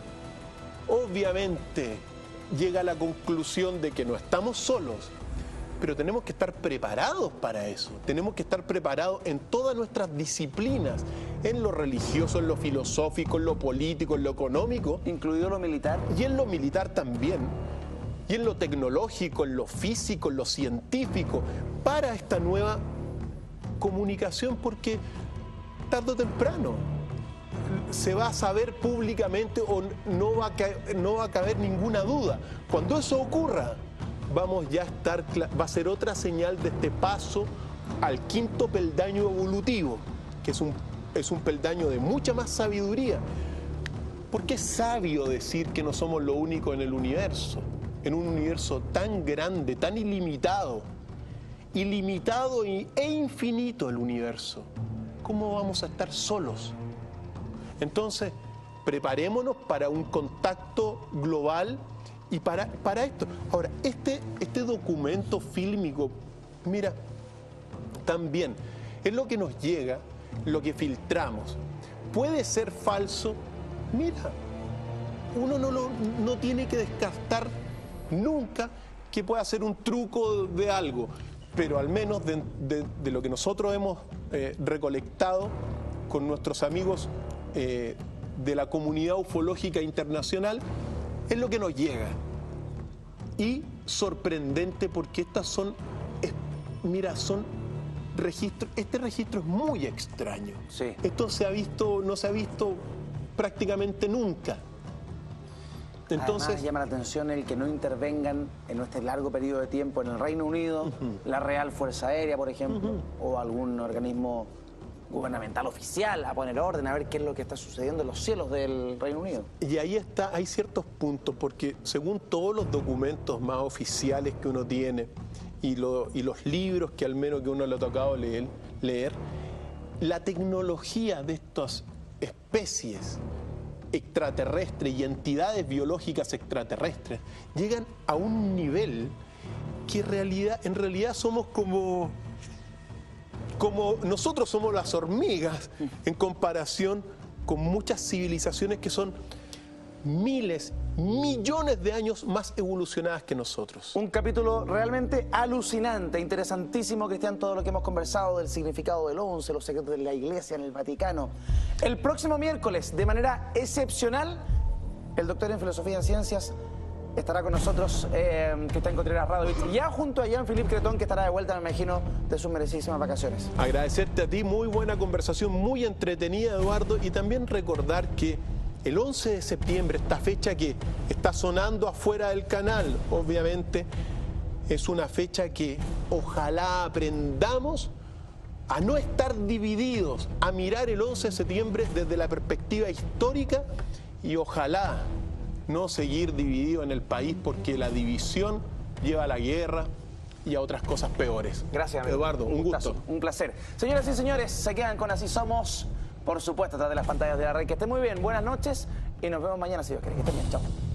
obviamente llega a la conclusión de que no estamos solos, pero tenemos que estar preparados para eso. Tenemos que estar preparados en todas nuestras disciplinas, en lo religioso, en lo filosófico, en lo político, en lo económico. ¿Incluido lo militar? Y en lo militar también. Y en lo tecnológico, en lo físico, en lo científico, para esta nueva comunicación, porque tarde o temprano se va a saber públicamente o no va a caer, no va a caber ninguna duda. Cuando eso ocurra, vamos ya a estar, va a ser otra señal de este paso al quinto peldaño evolutivo, que es un, es un peldaño de mucha más sabiduría. Porque es sabio decir que no somos lo único en el universo, en un universo tan grande, tan ilimitado, ilimitado e infinito el universo. ¿Cómo vamos a estar solos? Entonces, preparémonos para un contacto global y para, para esto. Ahora, este, este documento fílmico, mira, también es lo que nos llega, lo que filtramos. Puede ser falso, mira, uno no, lo, no tiene que descartar nunca que pueda ser un truco de algo, pero al menos de, de, de lo que nosotros hemos eh, recolectado con nuestros amigos eh, de la comunidad ufológica internacional, es lo que nos llega. Y sorprendente porque estas son, es, mira, son registros, este registro es muy extraño. Sí. Esto se ha visto, no se ha visto prácticamente nunca. Entonces, además, llama la atención el que no intervengan en este largo periodo de tiempo en el Reino Unido, uh-huh. la Real Fuerza Aérea, por ejemplo, uh-huh. o algún organismo gubernamental oficial a poner orden, a ver qué es lo que está sucediendo en los cielos del Reino Unido. Y ahí está, hay ciertos puntos, porque según todos los documentos más oficiales que uno tiene y, lo, y los libros que al menos que uno le ha tocado leer, leer, la tecnología de estas especies extraterrestres y entidades biológicas extraterrestres llegan a un nivel que en realidad, en realidad somos como, como nosotros somos las hormigas en comparación con muchas civilizaciones que son miles, millones de años más evolucionadas que nosotros. Un capítulo realmente alucinante, interesantísimo, Cristian, todo lo que hemos conversado del significado del once, los secretos de la Iglesia en el Vaticano. El próximo miércoles, de manera excepcional, el doctor en Filosofía y Ciencias estará con nosotros, eh, Cristian Contreras Radovich, ya junto a Jean-Philippe Cretón, que estará de vuelta, me imagino, de sus merecidísimas vacaciones. Agradecerte a ti, muy buena conversación, muy entretenida, Eduardo, y también recordar que el once de septiembre, esta fecha que está sonando afuera del canal, obviamente, es una fecha que ojalá aprendamos a no estar divididos, a mirar el once de septiembre desde la perspectiva histórica y ojalá no seguir dividido en el país, porque la división lleva a la guerra y a otras cosas peores. Gracias, amigo. Eduardo, un, un gusto. Un placer. Señoras y señores, se quedan con Así Somos, por supuesto, atrás de las pantallas de la red. Que estén muy bien, buenas noches y nos vemos mañana si Dios quiere. Que estén bien, chao.